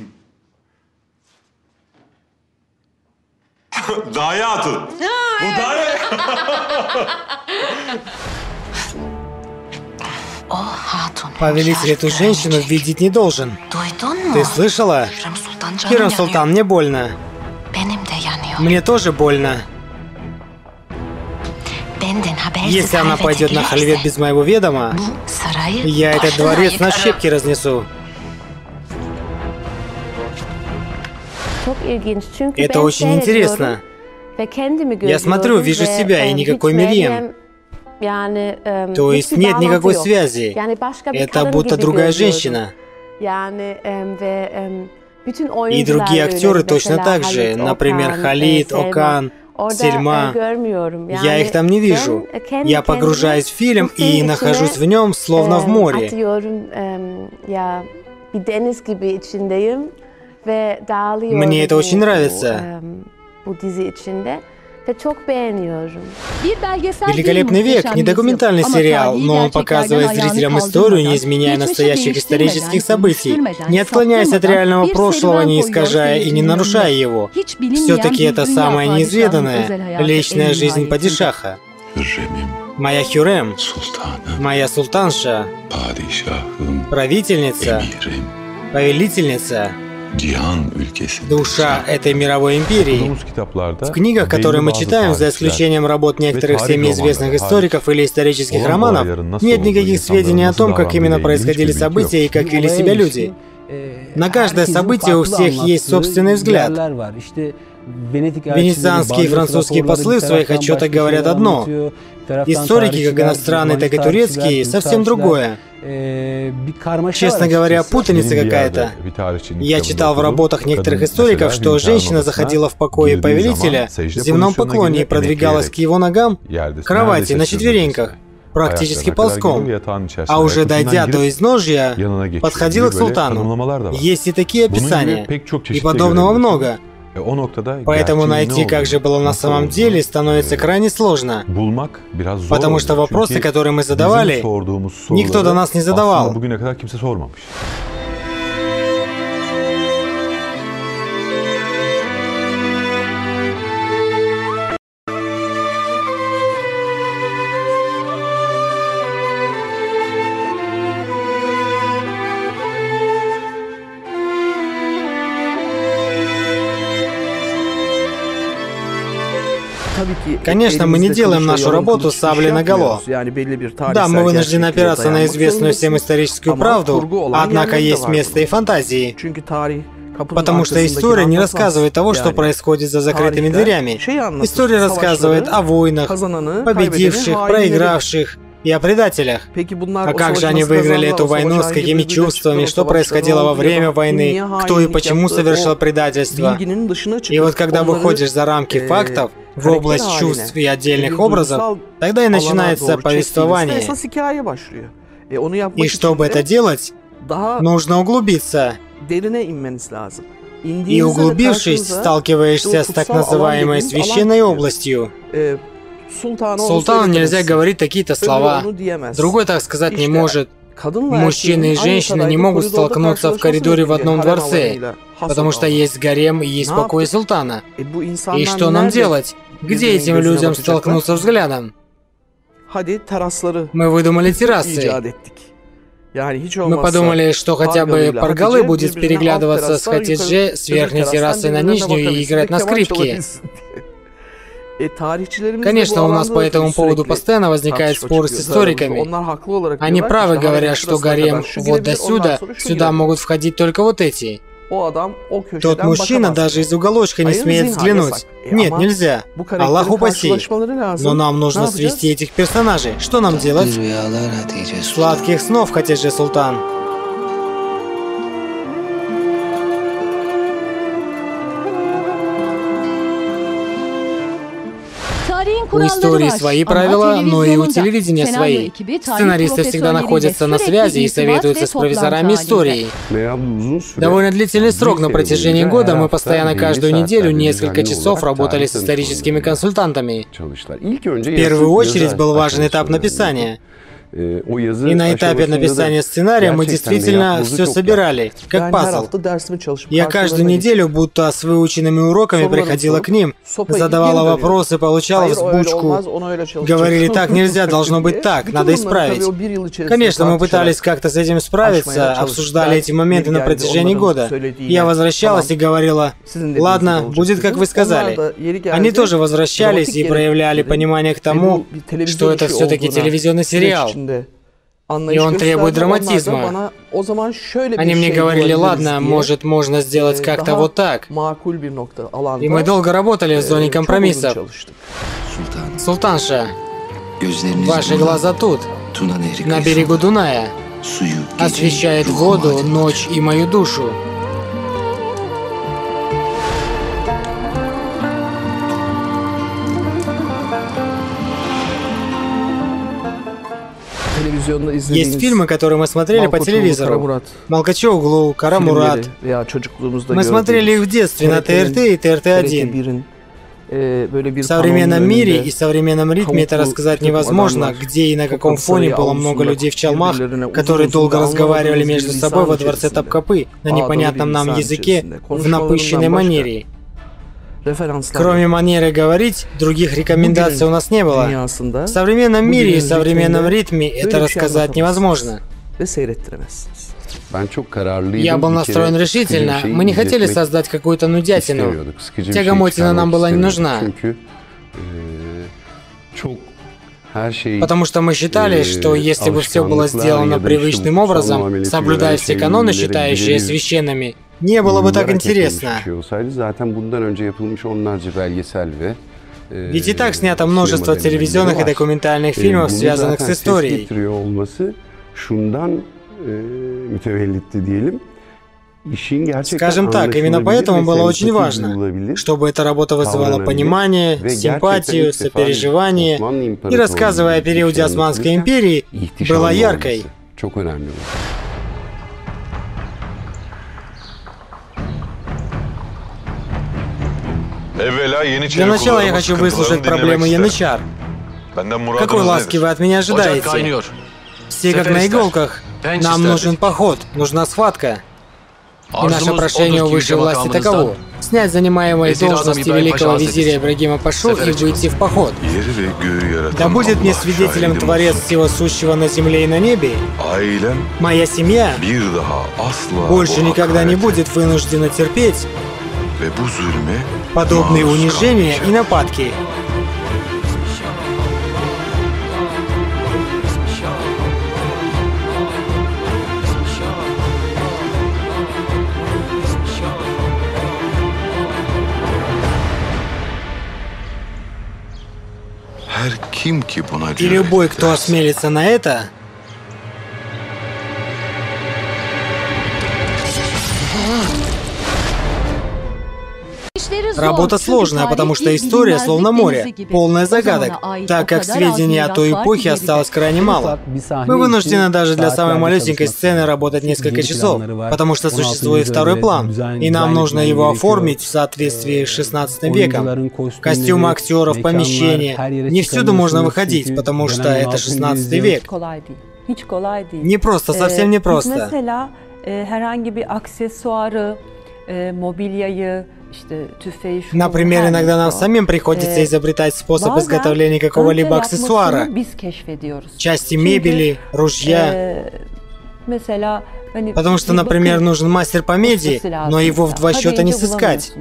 Speaker 4: Повелитель эту женщину видеть не должен. Ты слышала? Хюррем Султан, мне больно. Мне тоже больно. Если она пойдет на хальвет без моего ведома, я этот дворец на щепки разнесу. Это очень интересно. Я смотрю, вижу себя и никакой Мерьем. То есть нет никакой связи. Это будто другая женщина. И другие актеры точно так же. Например, Халид, Окан, Сельма. Я их там не вижу. Я погружаюсь в фильм и нахожусь в нем, словно в море. Мне это очень нравится. «Великолепный век» — не документальный сериал, но он показывает зрителям историю, не изменяя настоящих исторических событий, не отклоняясь от реального прошлого, не искажая и не нарушая его. Все-таки это самая неизведанная личная жизнь падишаха. Моя Хюррем, моя султанша, правительница, повелительница, душа этой мировой империи. В книгах, которые мы читаем, за исключением работ некоторых всеми известных историков или исторических романов, нет никаких сведений о том, как именно происходили события и как вели себя люди. На каждое событие у всех есть собственный взгляд. Венецианские и французские послы в своих отчетах говорят одно. Историки, как иностранные, так и турецкие, совсем другое. Честно говоря, путаница какая-то. Я читал в работах некоторых историков, что женщина заходила в покои повелителя в земном поклоне и продвигалась к его ногам, к кровати на четвереньках, практически ползком. А уже дойдя до изножья, подходила к султану. Есть и такие описания. И подобного много. Поэтому найти, как же было на самом деле, становится крайне сложно. Потому что вопросы, которые мы задавали, никто до нас не задавал. Конечно, мы не делаем нашу работу саблей наголо. Да, мы вынуждены опираться на известную всем историческую правду, однако есть место и фантазии. Потому что история не рассказывает того, что происходит за закрытыми дверями. История рассказывает о войнах, победивших, проигравших и о предателях. А как же они выиграли эту войну, с какими чувствами, что происходило во время войны, кто и почему совершил предательство. И вот когда выходишь за рамки фактов, в область чувств и отдельных образов, тогда и начинается повествование. И чтобы это делать, нужно углубиться. И углубившись, сталкиваешься с так называемой священной областью. Султану нельзя говорить такие-то слова. Другой так сказать не может. Мужчины и женщины не могут столкнуться в коридоре в одном дворце, потому что есть гарем и есть покой султана. И что нам делать? Где этим людям столкнуться взглядом? Мы выдумали террасы. Мы подумали, что хотя бы Паргалы будет переглядываться с Хатидже с верхней террасы на нижнюю и играть на скрипке. Конечно, у нас по этому поводу постоянно возникает спор с историками. Они правы, говоря, что гарем вот до сюда, сюда могут входить только вот эти. Тот мужчина даже из уголочка не смеет взглянуть. Нет, нельзя. Аллах упаси. Но нам нужно свести этих персонажей. Что нам делать? Сладких снов, Хатидже Султан. У истории свои правила, но и у телевидения свои. Сценаристы всегда находятся на связи и советуются с профессорами истории. Довольно длительный срок на протяжении года мы постоянно каждую неделю несколько часов работали с историческими консультантами. В первую очередь был важен этап написания. И на этапе написания сценария мы действительно все собирали, как пазл. Я каждую неделю, будто с выученными уроками, приходила к ним, задавала вопросы, получала взбучку. Говорили, так нельзя, должно быть так, надо исправить. Конечно, мы пытались как-то с этим справиться, обсуждали эти моменты на протяжении года. Я возвращалась и говорила, ладно, будет как вы сказали. Они тоже возвращались и проявляли понимание к тому, что это все-таки телевизионный сериал. И он требует драматизма. Они мне говорили, ладно, может, можно сделать как-то вот так. И мы долго работали в зоне компромиссов. Султанша, ваши глаза тут, на берегу Дуная, освещает воду, ночь и мою душу. Есть фильмы, которые мы смотрели по телевизору. Малкачоуглу, Кара Мурат. Мы смотрели их в детстве на ТРТ и ТРТ-1. В современном мире и современном ритме это рассказать невозможно, где и на каком фоне было много людей в чалмах, которые долго разговаривали между собой во дворце Тапкапы на непонятном нам языке в напыщенной манере. Кроме манеры говорить, других рекомендаций у нас не было. В современном мире и современном ритме это рассказать невозможно. Я был настроен решительно. Мы не хотели создать какую-то нудятину. Тягомотина нам была не нужна. Потому что мы считали, что если бы все было сделано привычным образом, соблюдая все каноны, считающие священными, не было бы так интересно. Ведь и так снято множество телевизионных и документальных фильмов, связанных с историей. Скажем так, именно поэтому было очень важно, чтобы эта работа вызывала понимание, симпатию, сопереживание и, рассказывая о периоде Османской империи, была яркой. Для начала я хочу выслушать проблемы янычар. Какой ласки вы от меня ожидаете? Все как на иголках. Нам нужен поход, нужна схватка. И наше прошение у высшей власти таково: снять занимаемые должности великого визиря Ибрагима Пашу и выйти в поход. Да будет мне свидетелем Творец всего сущего на земле и на небе. Моя семья больше никогда не будет вынуждена терпеть подобные унижения и нападки. И любой, кто осмелится на это, работа сложная, потому что история словно море, полная загадок, так как сведений о той эпохе осталось крайне мало. Мы вынуждены даже для самой малюсенькой сцены работать несколько часов, потому что существует второй план, и нам нужно его оформить в соответствии с 16 веком. Костюмы актеров, помещения. Не всюду можно выходить, потому что это 16 век. Не просто, совсем не просто. Например, иногда нам самим приходится изобретать способ изготовления какого-либо аксессуара, части мебели, ружья. Потому что, например, нужен мастер по меди, но его в 2 счета не сыскать.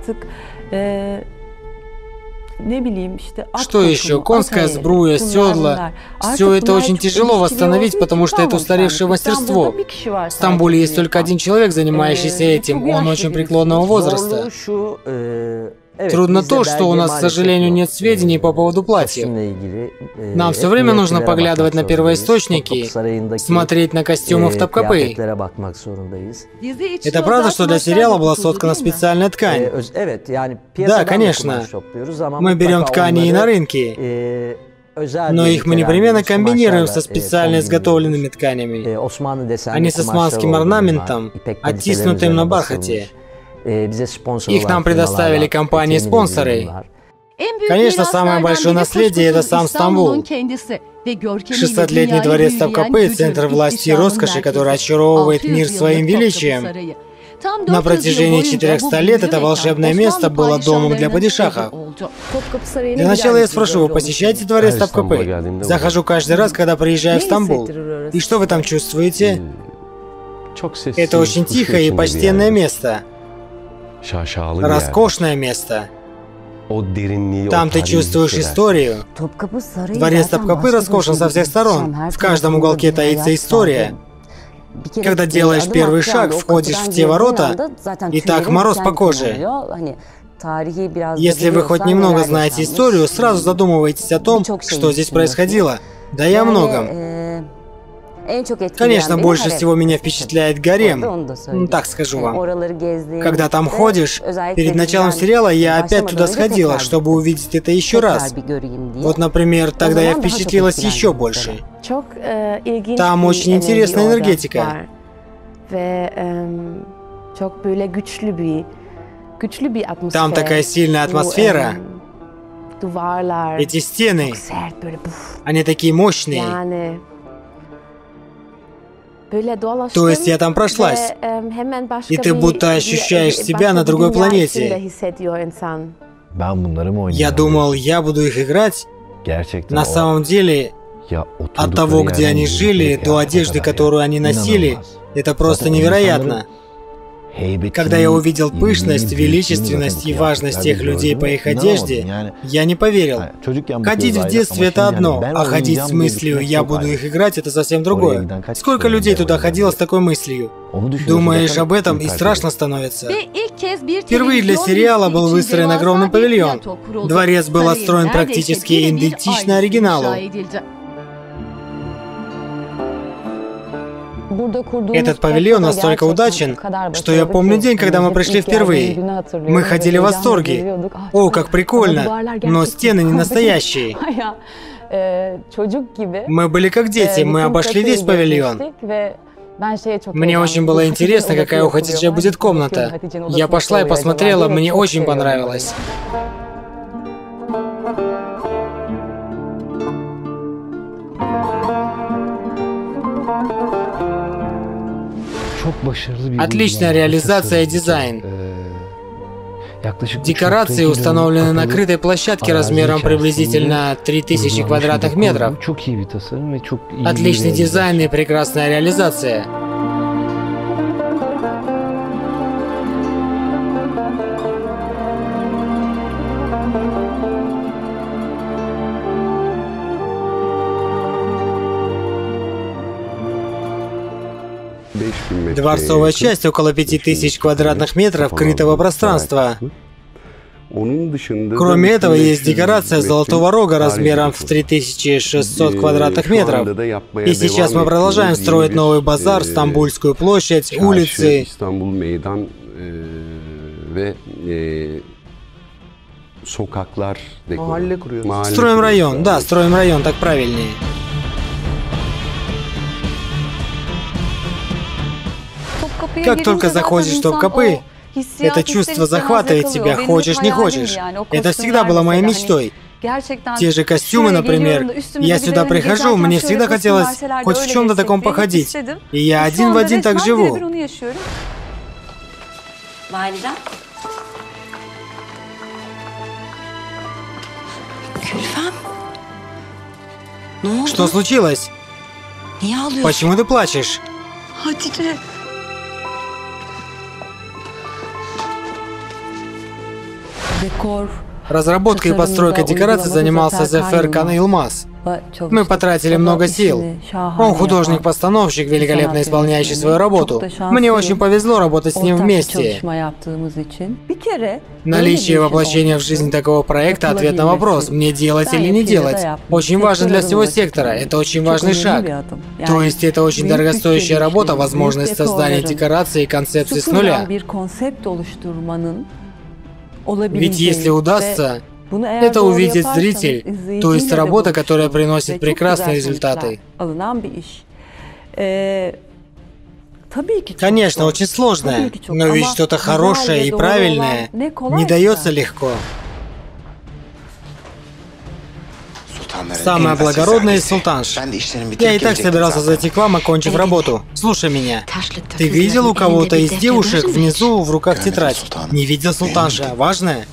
Speaker 4: Что еще? Конская сбруя, седла. Все это очень тяжело восстановить, потому что это устаревшее мастерство. В Стамбуле есть только 1 человек, занимающийся этим. Он очень преклонного возраста. Трудно то, что у нас, к сожалению, нет сведений по поводу платьев. Нам все время нужно поглядывать на первоисточники, смотреть на костюмы в Топкапы. Это правда, что для сериала была соткана специальная ткань? Да, конечно. Мы берем ткани и на рынке. Но их мы непременно комбинируем со специально изготовленными тканями, а не с османским орнаментом, оттиснутым на бархате. Их нам предоставили компании-спонсоры. Конечно, самое большое наследие – это сам Стамбул. 600-летний дворец Топкапы – центр власти и роскоши, который очаровывает мир своим величием. На протяжении 400 лет это волшебное место было домом для падишахов. Для начала я спрошу, вы посещаете дворец Топкапы? Захожу каждый раз, когда приезжаю в Стамбул. И что вы там чувствуете? Это очень тихое и почтенное место. Роскошное место. Там ты чувствуешь историю. Дворец Топкапы роскошен со всех сторон. В каждом уголке таится история. Когда делаешь первый шаг, входишь в те ворота, и так мороз по коже. Если вы хоть немного знаете историю, сразу задумываетесь о том, что здесь происходило. Да и о многом. Конечно, больше всего меня впечатляет гарем, так скажу вам. Когда там ходишь, перед началом сериала я опять туда сходила, чтобы увидеть это еще раз. Вот, например, тогда я впечатлилась еще больше. Там очень интересная энергетика. Там такая сильная атмосфера. Эти стены, они такие мощные. То есть я там прошлась, и ты будто ощущаешь себя на другой планете. Я думал, я буду их играть. На самом деле, от того, где они жили, до одежды, которую они носили, это просто невероятно. Когда я увидел пышность, величественность и важность тех людей по их одежде, я не поверил. Ходить в детстве – это одно, а ходить с мыслью «я буду их играть» – это совсем другое. Сколько людей туда ходило с такой мыслью? Думаешь об этом, и страшно становится. Впервые для сериала был выстроен огромный павильон. Дворец был отстроен практически идентично оригиналу. Этот павильон настолько удачен, что я помню день, когда мы пришли впервые. Мы ходили в восторге. О, как прикольно! Но стены не настоящие. Мы были как дети, мы обошли весь павильон. Мне очень было интересно, какая у Хатиджи будет комната. Я пошла и посмотрела, мне очень понравилось. Отличная реализация и дизайн. Декорации установлены на крытой площадке размером приблизительно 3000 квадратных метров. Отличный дизайн и прекрасная реализация. Дворцовая часть около 5000 квадратных метров крытого пространства. Кроме этого, есть декорация Золотого Рога размером в 3600 квадратных метров. И сейчас мы продолжаем строить новый базар, Стамбульскую площадь, улицы. Строим район, да, строим район, так правильнее. Как только заходишь в Топкапы, это чувство захватывает тебя, хочешь не хочешь. Это всегда было моей мечтой. Те же костюмы, например. Я сюда прихожу, мне всегда хотелось хоть в чем-то таком походить. И я один в один так живу. Что случилось? Почему ты плачешь?
Speaker 2: Hatice.
Speaker 4: Разработкой и постройкой декораций занимался Зефер Кан Илмаз. Мы потратили много сил. Он художник-постановщик, великолепно исполняющий свою работу. Мне очень повезло работать с ним вместе. Наличие воплощения в жизнь такого проекта – ответ на вопрос, мне делать или не делать. Очень важно для всего сектора, это очень важный шаг. То есть это очень дорогостоящая работа, возможность создания декораций и концепции с нуля. Ведь если удастся, это увидит зритель, то есть работа, которая приносит прекрасные результаты. Конечно, очень сложная, но ведь что-то хорошее и правильное не дается легко. Самая благородная из султанш. Я и так собирался зайти к вам, окончив работу. Слушай меня. Ты видел у кого-то из девушек внизу в руках тетрадь? Не видел, султанша. Важная?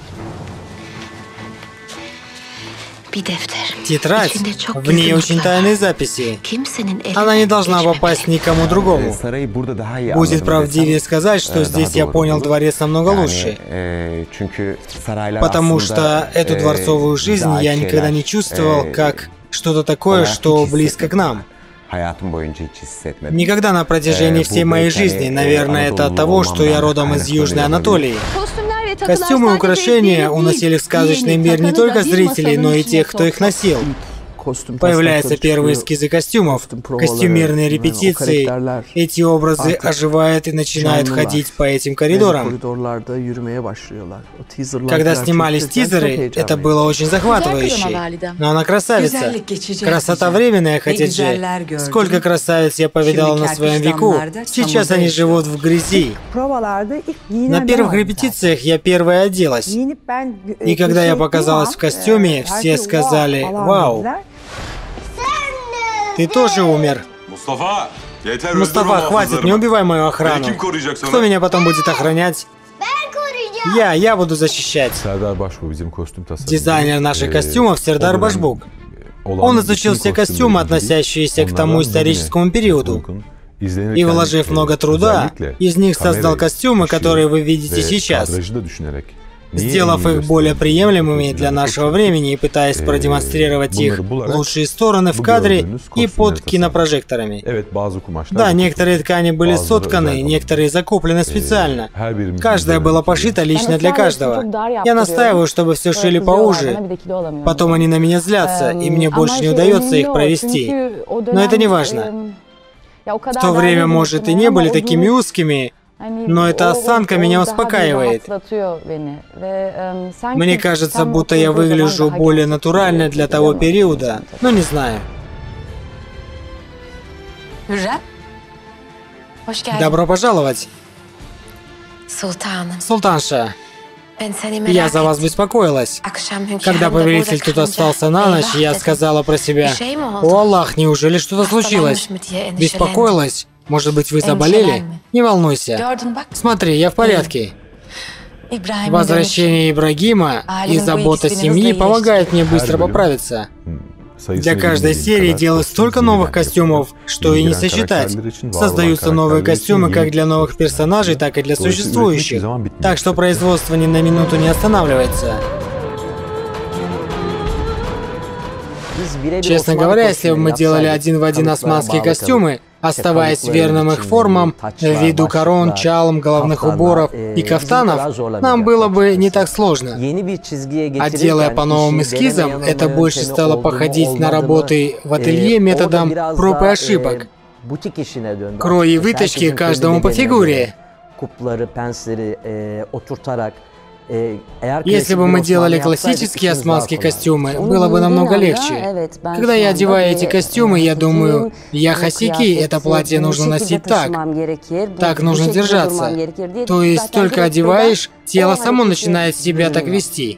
Speaker 4: Тетрадь. В ней очень тайные записи. Она не должна попасть никому другому. Будет правдивее сказать, что здесь я понял дворец намного лучше. Потому что эту дворцовую жизнь я никогда не чувствовал как что-то такое, что близко к нам. Никогда на протяжении всей моей жизни. Наверное, это от того, что я родом из Южной Анатолии. Костюмы и украшения уносили в сказочный мир не только зрителей, но и тех, кто их носил. Появляются первые эскизы костюмов, костюмерные репетиции. Эти образы оживают и начинают ходить по этим коридорам. Когда снимались тизеры, это было очень захватывающе. Но она красавица. Красота временная, Хатидже. Сколько красавиц я повидала на своем веку. Сейчас они живут в грязи. На первых репетициях я первая оделась. И когда я показалась в костюме, все сказали «Вау». Ты тоже умер. Мустафа, хватит, не убивай мою охрану. Кто меня потом будет охранять? Я буду защищать. Дизайнер наших костюмов Сердар Башбук. Он изучил все костюмы, относящиеся к тому историческому периоду. И, вложив много труда, из них создал костюмы, которые вы видите сейчас, сделав их более приемлемыми для нашего времени и пытаясь продемонстрировать их лучшие стороны в кадре и под кинопрожекторами. Да, некоторые ткани были сотканы, некоторые закуплены специально. Каждая была пошита лично для каждого. Я настаиваю, чтобы все шили поуже. Потом они на меня злятся, и мне больше не удается их провести. Но это не важно. В то время, может, и не были такими узкими, но эта осанка меня успокаивает. Мне кажется, будто я выгляжу более натурально для того периода, но не знаю. Добро пожаловать. Султанша, я за вас беспокоилась. Когда повелитель тут остался на ночь, я сказала про себя: «О Аллах, неужели что-то случилось?» Беспокоилась? Может быть, вы заболели? Не волнуйся. Смотри, я в порядке. Возвращение Ибрагима и забота семьи помогает мне быстро поправиться. Для каждой серии делают столько новых костюмов, что и не сосчитать. Создаются новые костюмы как для новых персонажей, так и для существующих. Так что производство ни на минуту не останавливается. Честно говоря, если бы мы делали один в один османские костюмы, оставаясь верным их формам, в виду корон, чалм, головных уборов и кафтанов, нам было бы не так сложно. А делая по новым эскизам, это больше стало походить на работы в ателье методом проб и ошибок. Крой и выточки каждому по фигуре. Если бы мы делали классические османские костюмы, было бы намного легче. Когда я одеваю эти костюмы, я думаю, я хасики, это платье нужно носить так нужно держаться. То есть только одеваешь, тело само начинает себя так вести.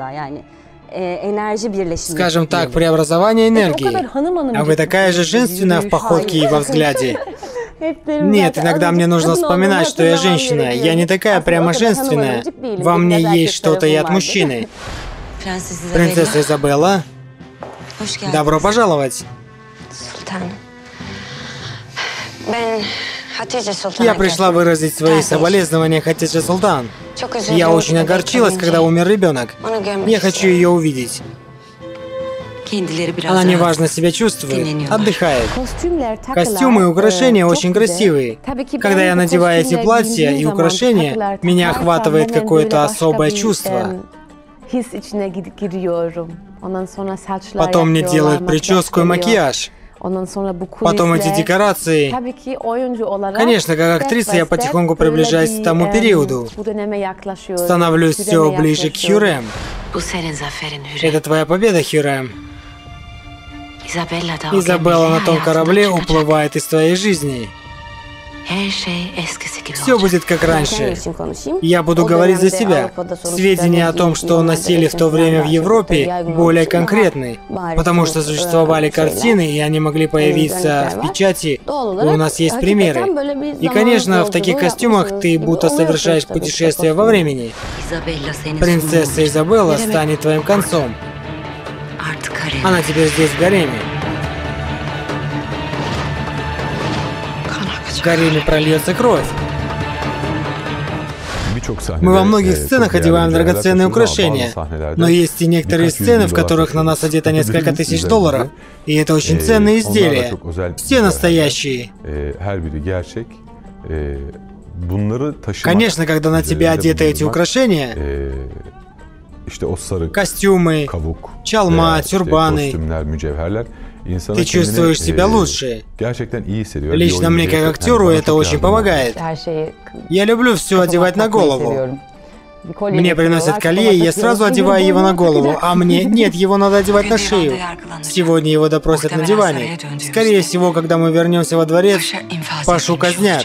Speaker 4: Скажем так, преобразование энергии. А вы такая же женственная в походке и во взгляде. Нет, иногда мне нужно вспоминать, что я женщина. Я не такая прямо женственная. Во мне есть что-то и от мужчины. Принцесса Изабелла, добро пожаловать. Я пришла выразить свои соболезнования Хатидже Султан. Я очень огорчилась, когда умер ребенок. Я хочу ее увидеть. Она неважно себя чувствует, отдыхает. Костюмы и украшения очень красивые. Когда я надеваю эти платья и украшения, меня охватывает какое-то особое чувство. Потом мне делают прическу и макияж. Потом эти декорации. Конечно, как актриса я потихоньку приближаюсь к тому периоду. Становлюсь все ближе к Хюррем. Это твоя победа, Хюррем. Изабелла на том корабле уплывает из твоей жизни. Все будет как раньше. Я буду говорить за себя. Сведения о том, что носили в то время в Европе, более конкретны, потому что существовали картины, и они могли появиться в печати, и у нас есть примеры. И, конечно, в таких костюмах ты будто совершаешь путешествие во времени. Принцесса Изабелла станет твоим концом. Она теперь здесь в гареме. В гареме прольется кровь. Мы во многих сценах одеваем драгоценные украшения, но есть и некоторые сцены, в которых на нас одето несколько тысяч долларов, и это очень ценные изделия. Все настоящие. Конечно, когда на тебя одеты эти украшения, костюмы, чалма, тюрбаны, ты чувствуешь себя лучше. Лично мне, как актеру, это очень помогает. Я люблю все одевать на голову. Мне приносят колье, и я сразу одеваю его на голову, а мне нет, его надо одевать на шею. Сегодня его допросят на диване. Скорее всего, когда мы вернемся во дворец, Пашу казнят.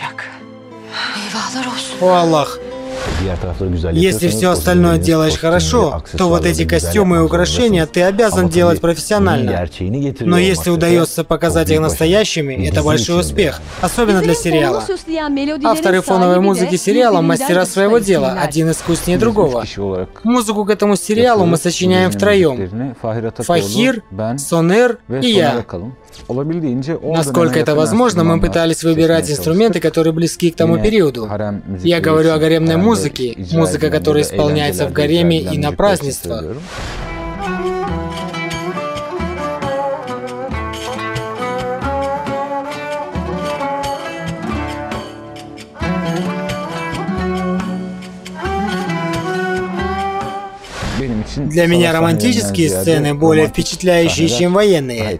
Speaker 4: О, Аллах. Если все остальное делаешь хорошо, то вот эти костюмы и украшения ты обязан делать профессионально. Но если удается показать их настоящими, это большой успех, особенно для сериала. Авторы фоновой музыки сериала – мастера своего дела, один искуснее другого. Музыку к этому сериалу мы сочиняем втроем. Фахир, Сонер и я. Насколько это возможно, мы пытались выбирать инструменты, которые близки к тому периоду. Я говорю о гаремной музыке, музыка, которая исполняется в гареме и на празднествах. Для меня романтические сцены более впечатляющие, чем военные.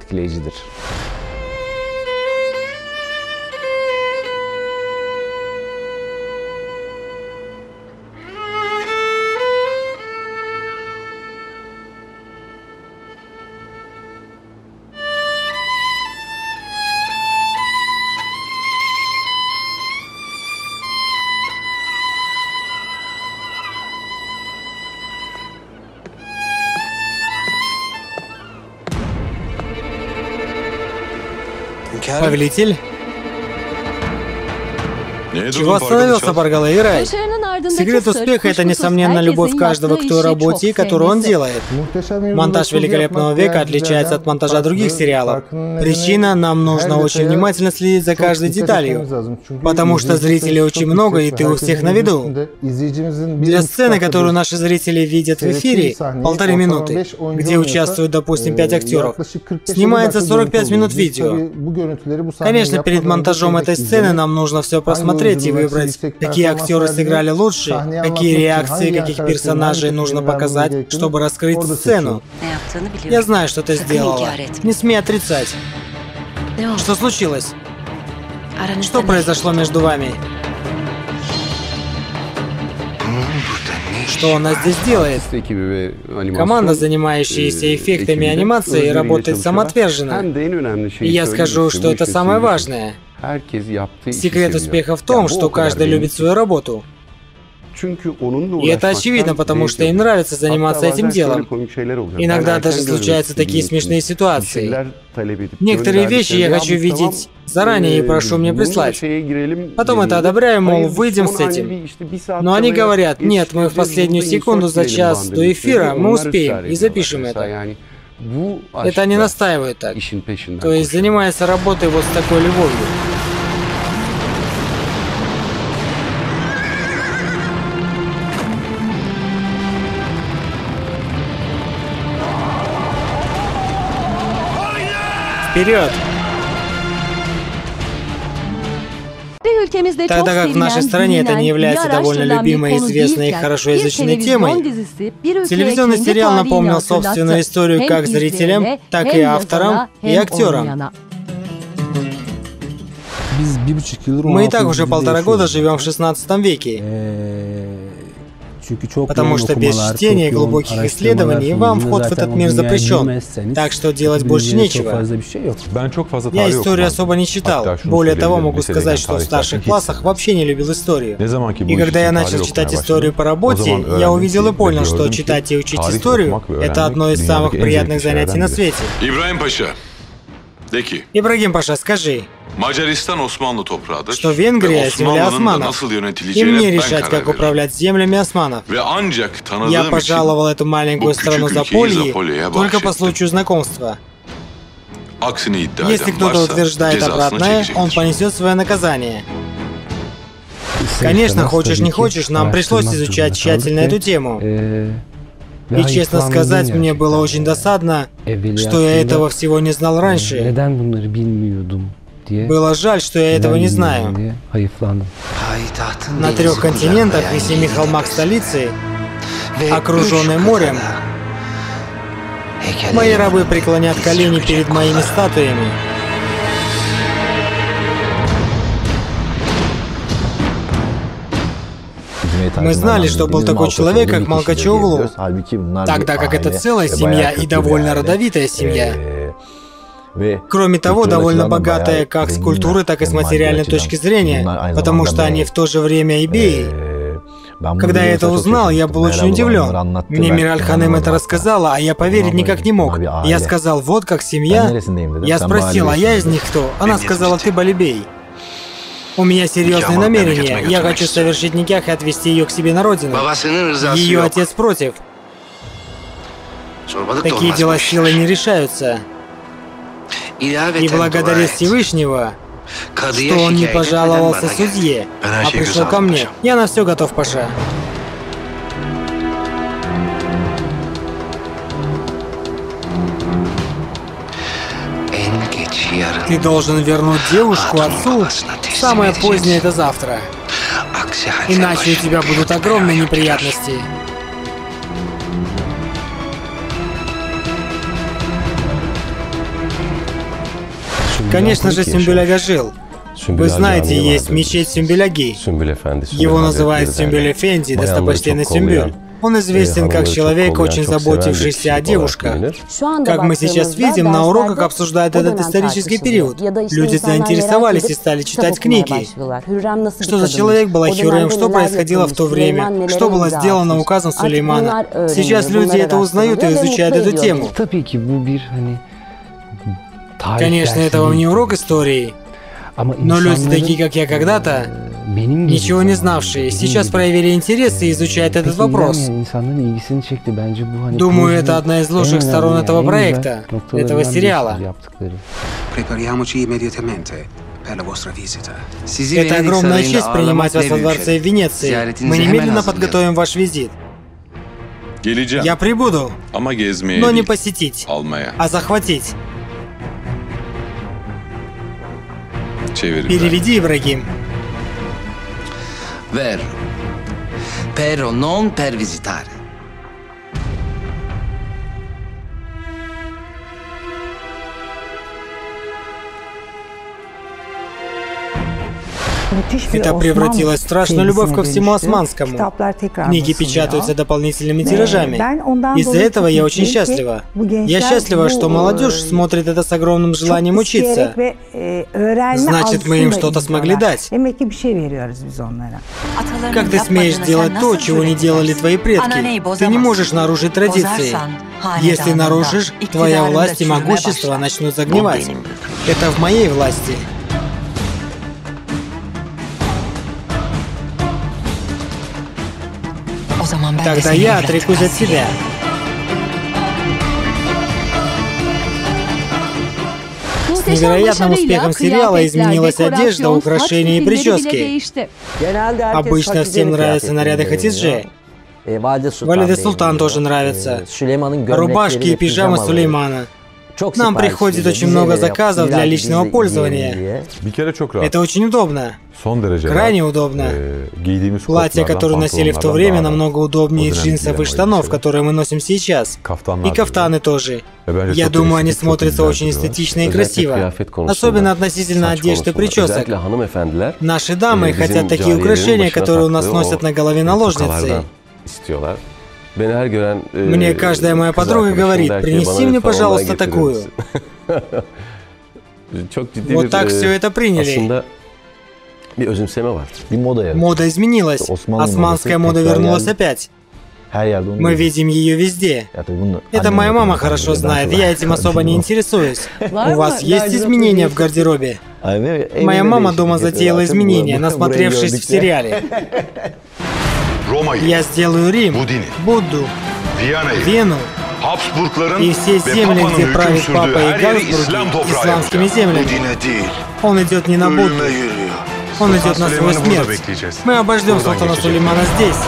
Speaker 4: Повелитель? Чего остановился, Баргала Ирай? Секрет успеха — это, несомненно, любовь каждого к той работе, которую он делает. Монтаж «Великолепного века» отличается от монтажа других сериалов. Причина — нам нужно очень внимательно следить за каждой деталью, потому что зрителей очень много, и ты у всех на виду. Для сцены, которую наши зрители видят в эфире, 1,5 минуты, где участвуют, допустим, 5 актеров, снимается 45 минут видео. Конечно, перед монтажом этой сцены нам нужно все просмотреть и выбрать, какие актеры сыграли лучше, какие реакции, каких персонажей нужно показать, чтобы раскрыть сцену. Я знаю, что ты сделала. Не смей отрицать. Что случилось? Что произошло между вами? Что она здесь делает? Команда, занимающаяся эффектами анимации, работает самоотверженно. И я скажу, что это самое важное. Секрет успеха в том, что каждый любит свою работу. И это очевидно, потому что им нравится заниматься этим делом. Иногда даже случаются такие смешные ситуации. Некоторые вещи я хочу видеть заранее и прошу мне прислать. Потом это одобряю, мол, выйдем с этим. Но они говорят, нет, мы в последнюю секунду за час до эфира, мы успеем и запишем это. Это они настаивают так. То есть занимается работой вот с такой любовью. Вперед! Тогда как в нашей стране это не является довольно любимой, известной и хорошо изученной темой, телевизионный сериал напомнил собственную историю как зрителям, так и авторам и актерам. Мы и так уже 1,5 года живем в 16 веке. Потому что без чтения и глубоких исследований вам вход в этот мир запрещен. Так что делать больше нечего. Я историю особо не читал. Более того, могу сказать, что в старших классах вообще не любил историю. И когда я начал читать историю по работе, я увидел и понял, что читать и учить историю — это одно из самых приятных занятий на свете. Ибрагим Паша, скажи, что Венгрия — земля османов, и мне решать, как управлять землями османов. Я пожаловал эту маленькую страну Заполье только по случаю знакомства. Если кто-то утверждает обратное, он понесет свое наказание. Конечно, хочешь не хочешь, нам пришлось изучать тщательно эту тему. И, честно сказать, мне было очень досадно, что я этого всего не знал раньше. Было жаль, что я этого не знаю. На 3 континентах и 7 холмах столицы, окруженной морем, мои рабы преклонят колени перед моими статуями. Мы знали, что был такой человек, как Малкачоглу, тогда как это целая семья и довольно родовитая семья. Кроме того, довольно богатая как с культуры, так и с материальной точки зрения, потому что они в то же время и беи. Когда я это узнал, я был очень удивлен. Мне Мираль Ханым это рассказала, а я поверить никак не мог. Я сказал, вот как семья. Я спросил, а я из них кто? Она сказала, ты балибей. У меня серьезные намерения. Я хочу совершить никах и отвезти ее к себе на родину. Ее отец против. Такие дела силой не решаются. И благодаря Всевышнего, что он не пожаловался судье, а пришел ко мне. Я на все готов, Паша. Ты должен вернуть девушку отцу. Самое позднее — это завтра. Иначе у тебя будут огромные неприятности. Конечно же, Сюмбюляга жил. Вы знаете, есть мечеть Сюмбюляги. Его называют Сюмбюль Эфенди, достопочтенный Сюмбюль. Он известен как человек, очень заботившийся о девушках. Как мы сейчас видим, на уроках обсуждают этот исторический период. Люди заинтересовались и стали читать книги. Что за человек был Хюррем, что происходило в то время, что было сделано указом Сулеймана. Сейчас люди это узнают и изучают эту тему. Конечно, это вам не урок истории. Но люди, такие как я когда-то, ничего не знавшие, сейчас проявили интерес и изучают этот вопрос. Думаю, это одна из лучших сторон этого проекта, этого сериала. Это огромная честь принимать вас во дворце в Венеции. Мы немедленно подготовим ваш визит. Я прибуду, но не посетить, а захватить. Переведи, Ибрагим.
Speaker 6: Vero, però non per visitare.
Speaker 4: Это превратилось в страшную любовь ко всему османскому. Книги печатаются дополнительными тиражами. Из-за этого я очень счастлива. Я счастлива, что молодежь смотрит это с огромным желанием учиться. Значит, мы им что-то смогли дать. Как ты смеешь делать то, чего не делали твои предки? Ты не можешь нарушить традиции. Если нарушишь, твоя власть и могущество начнут загнивать. Это в моей власти. Тогда я отрекусь от себя. С невероятным успехом сериала изменилась одежда, украшения и прически. Обычно всем нравятся наряды Хатидже. Валиде Султан тоже нравится. Рубашки и пижамы Сулеймана. Нам приходит очень много заказов для личного пользования.
Speaker 7: Bir kere çok rahat.
Speaker 4: Это очень удобно.
Speaker 7: Son derece
Speaker 4: Крайне
Speaker 7: rahat.
Speaker 4: удобно.
Speaker 7: Giydiğimiz
Speaker 4: Платья,
Speaker 7: kotlardan,
Speaker 4: которые носили в то
Speaker 7: pantolonlardan
Speaker 4: время,
Speaker 7: daha
Speaker 4: намного удобнее
Speaker 7: O dönem
Speaker 4: джинсов и
Speaker 7: giyilen
Speaker 4: штанов,
Speaker 7: elbiseler.
Speaker 4: которые мы носим сейчас.
Speaker 7: Kaftanlar
Speaker 4: И кафтаны тоже.
Speaker 7: bence
Speaker 4: Я
Speaker 7: çok
Speaker 4: думаю,
Speaker 7: estetik,
Speaker 4: они
Speaker 7: çok
Speaker 4: смотрятся
Speaker 7: güzel
Speaker 4: очень
Speaker 7: duruyorlar.
Speaker 4: эстетично и красиво. Особенно относительно одежды и причесок. Наши дамы хотят такие украшения, которые у нас носят на голове наложницы. Мне каждая моя подруга говорит: принеси мне, пожалуйста, такую. Вот так все это приняли. Мода изменилась. Османская мода вернулась опять. Мы видим ее везде. Это моя мама хорошо знает, я этим особо не интересуюсь. У вас есть изменения в гардеробе? Моя мама дома затеяла изменения, насмотревшись в сериале.
Speaker 3: Roma'yı,
Speaker 4: Я сделаю Рим, Будду,
Speaker 3: Viyana'yı,
Speaker 4: Вену
Speaker 3: Habsburgların
Speaker 4: и все
Speaker 3: ve
Speaker 4: земли,
Speaker 3: Papa'nın
Speaker 4: где
Speaker 3: hüküm
Speaker 4: правит
Speaker 3: sürdüğü
Speaker 4: папа и
Speaker 3: her yeri İslam
Speaker 4: Габсбурги,
Speaker 3: toprağı
Speaker 4: исламскими
Speaker 3: yapacağım.
Speaker 4: землями.
Speaker 8: Dine değil,
Speaker 4: Он идет не на Будду,
Speaker 8: ölüme yürüyor.
Speaker 4: он идет на свою
Speaker 3: Süleyman'ı burada
Speaker 4: смерть.
Speaker 3: bekleyeceğiz.
Speaker 4: Мы обождем
Speaker 3: Buradan
Speaker 4: султана
Speaker 3: geçecek.
Speaker 4: Сулеймана здесь.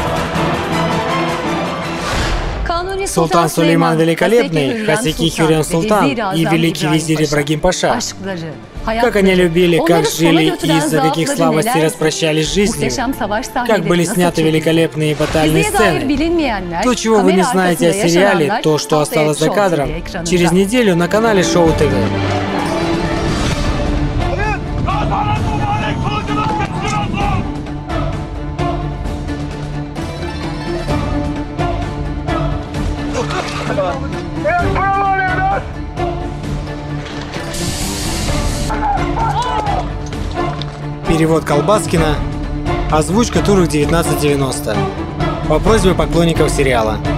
Speaker 4: Султан Сулейман Великолепный, Хасеки Хюррем Султан и Великий Визирь Ибрагим Паша. Как они любили, как жили и из-за каких слабостей распрощались с жизнью. Как были сняты великолепные батальные сцены. То, чего вы не знаете о сериале, то, что осталось за кадром, через неделю на канале Шоу ТВ.
Speaker 3: Gazanan mübarek kılıcınız keskin olsun. Buralar evlat!
Speaker 4: Перевод Колбаскина. Озвучка Турок 1990. По просьбе поклонников сериала.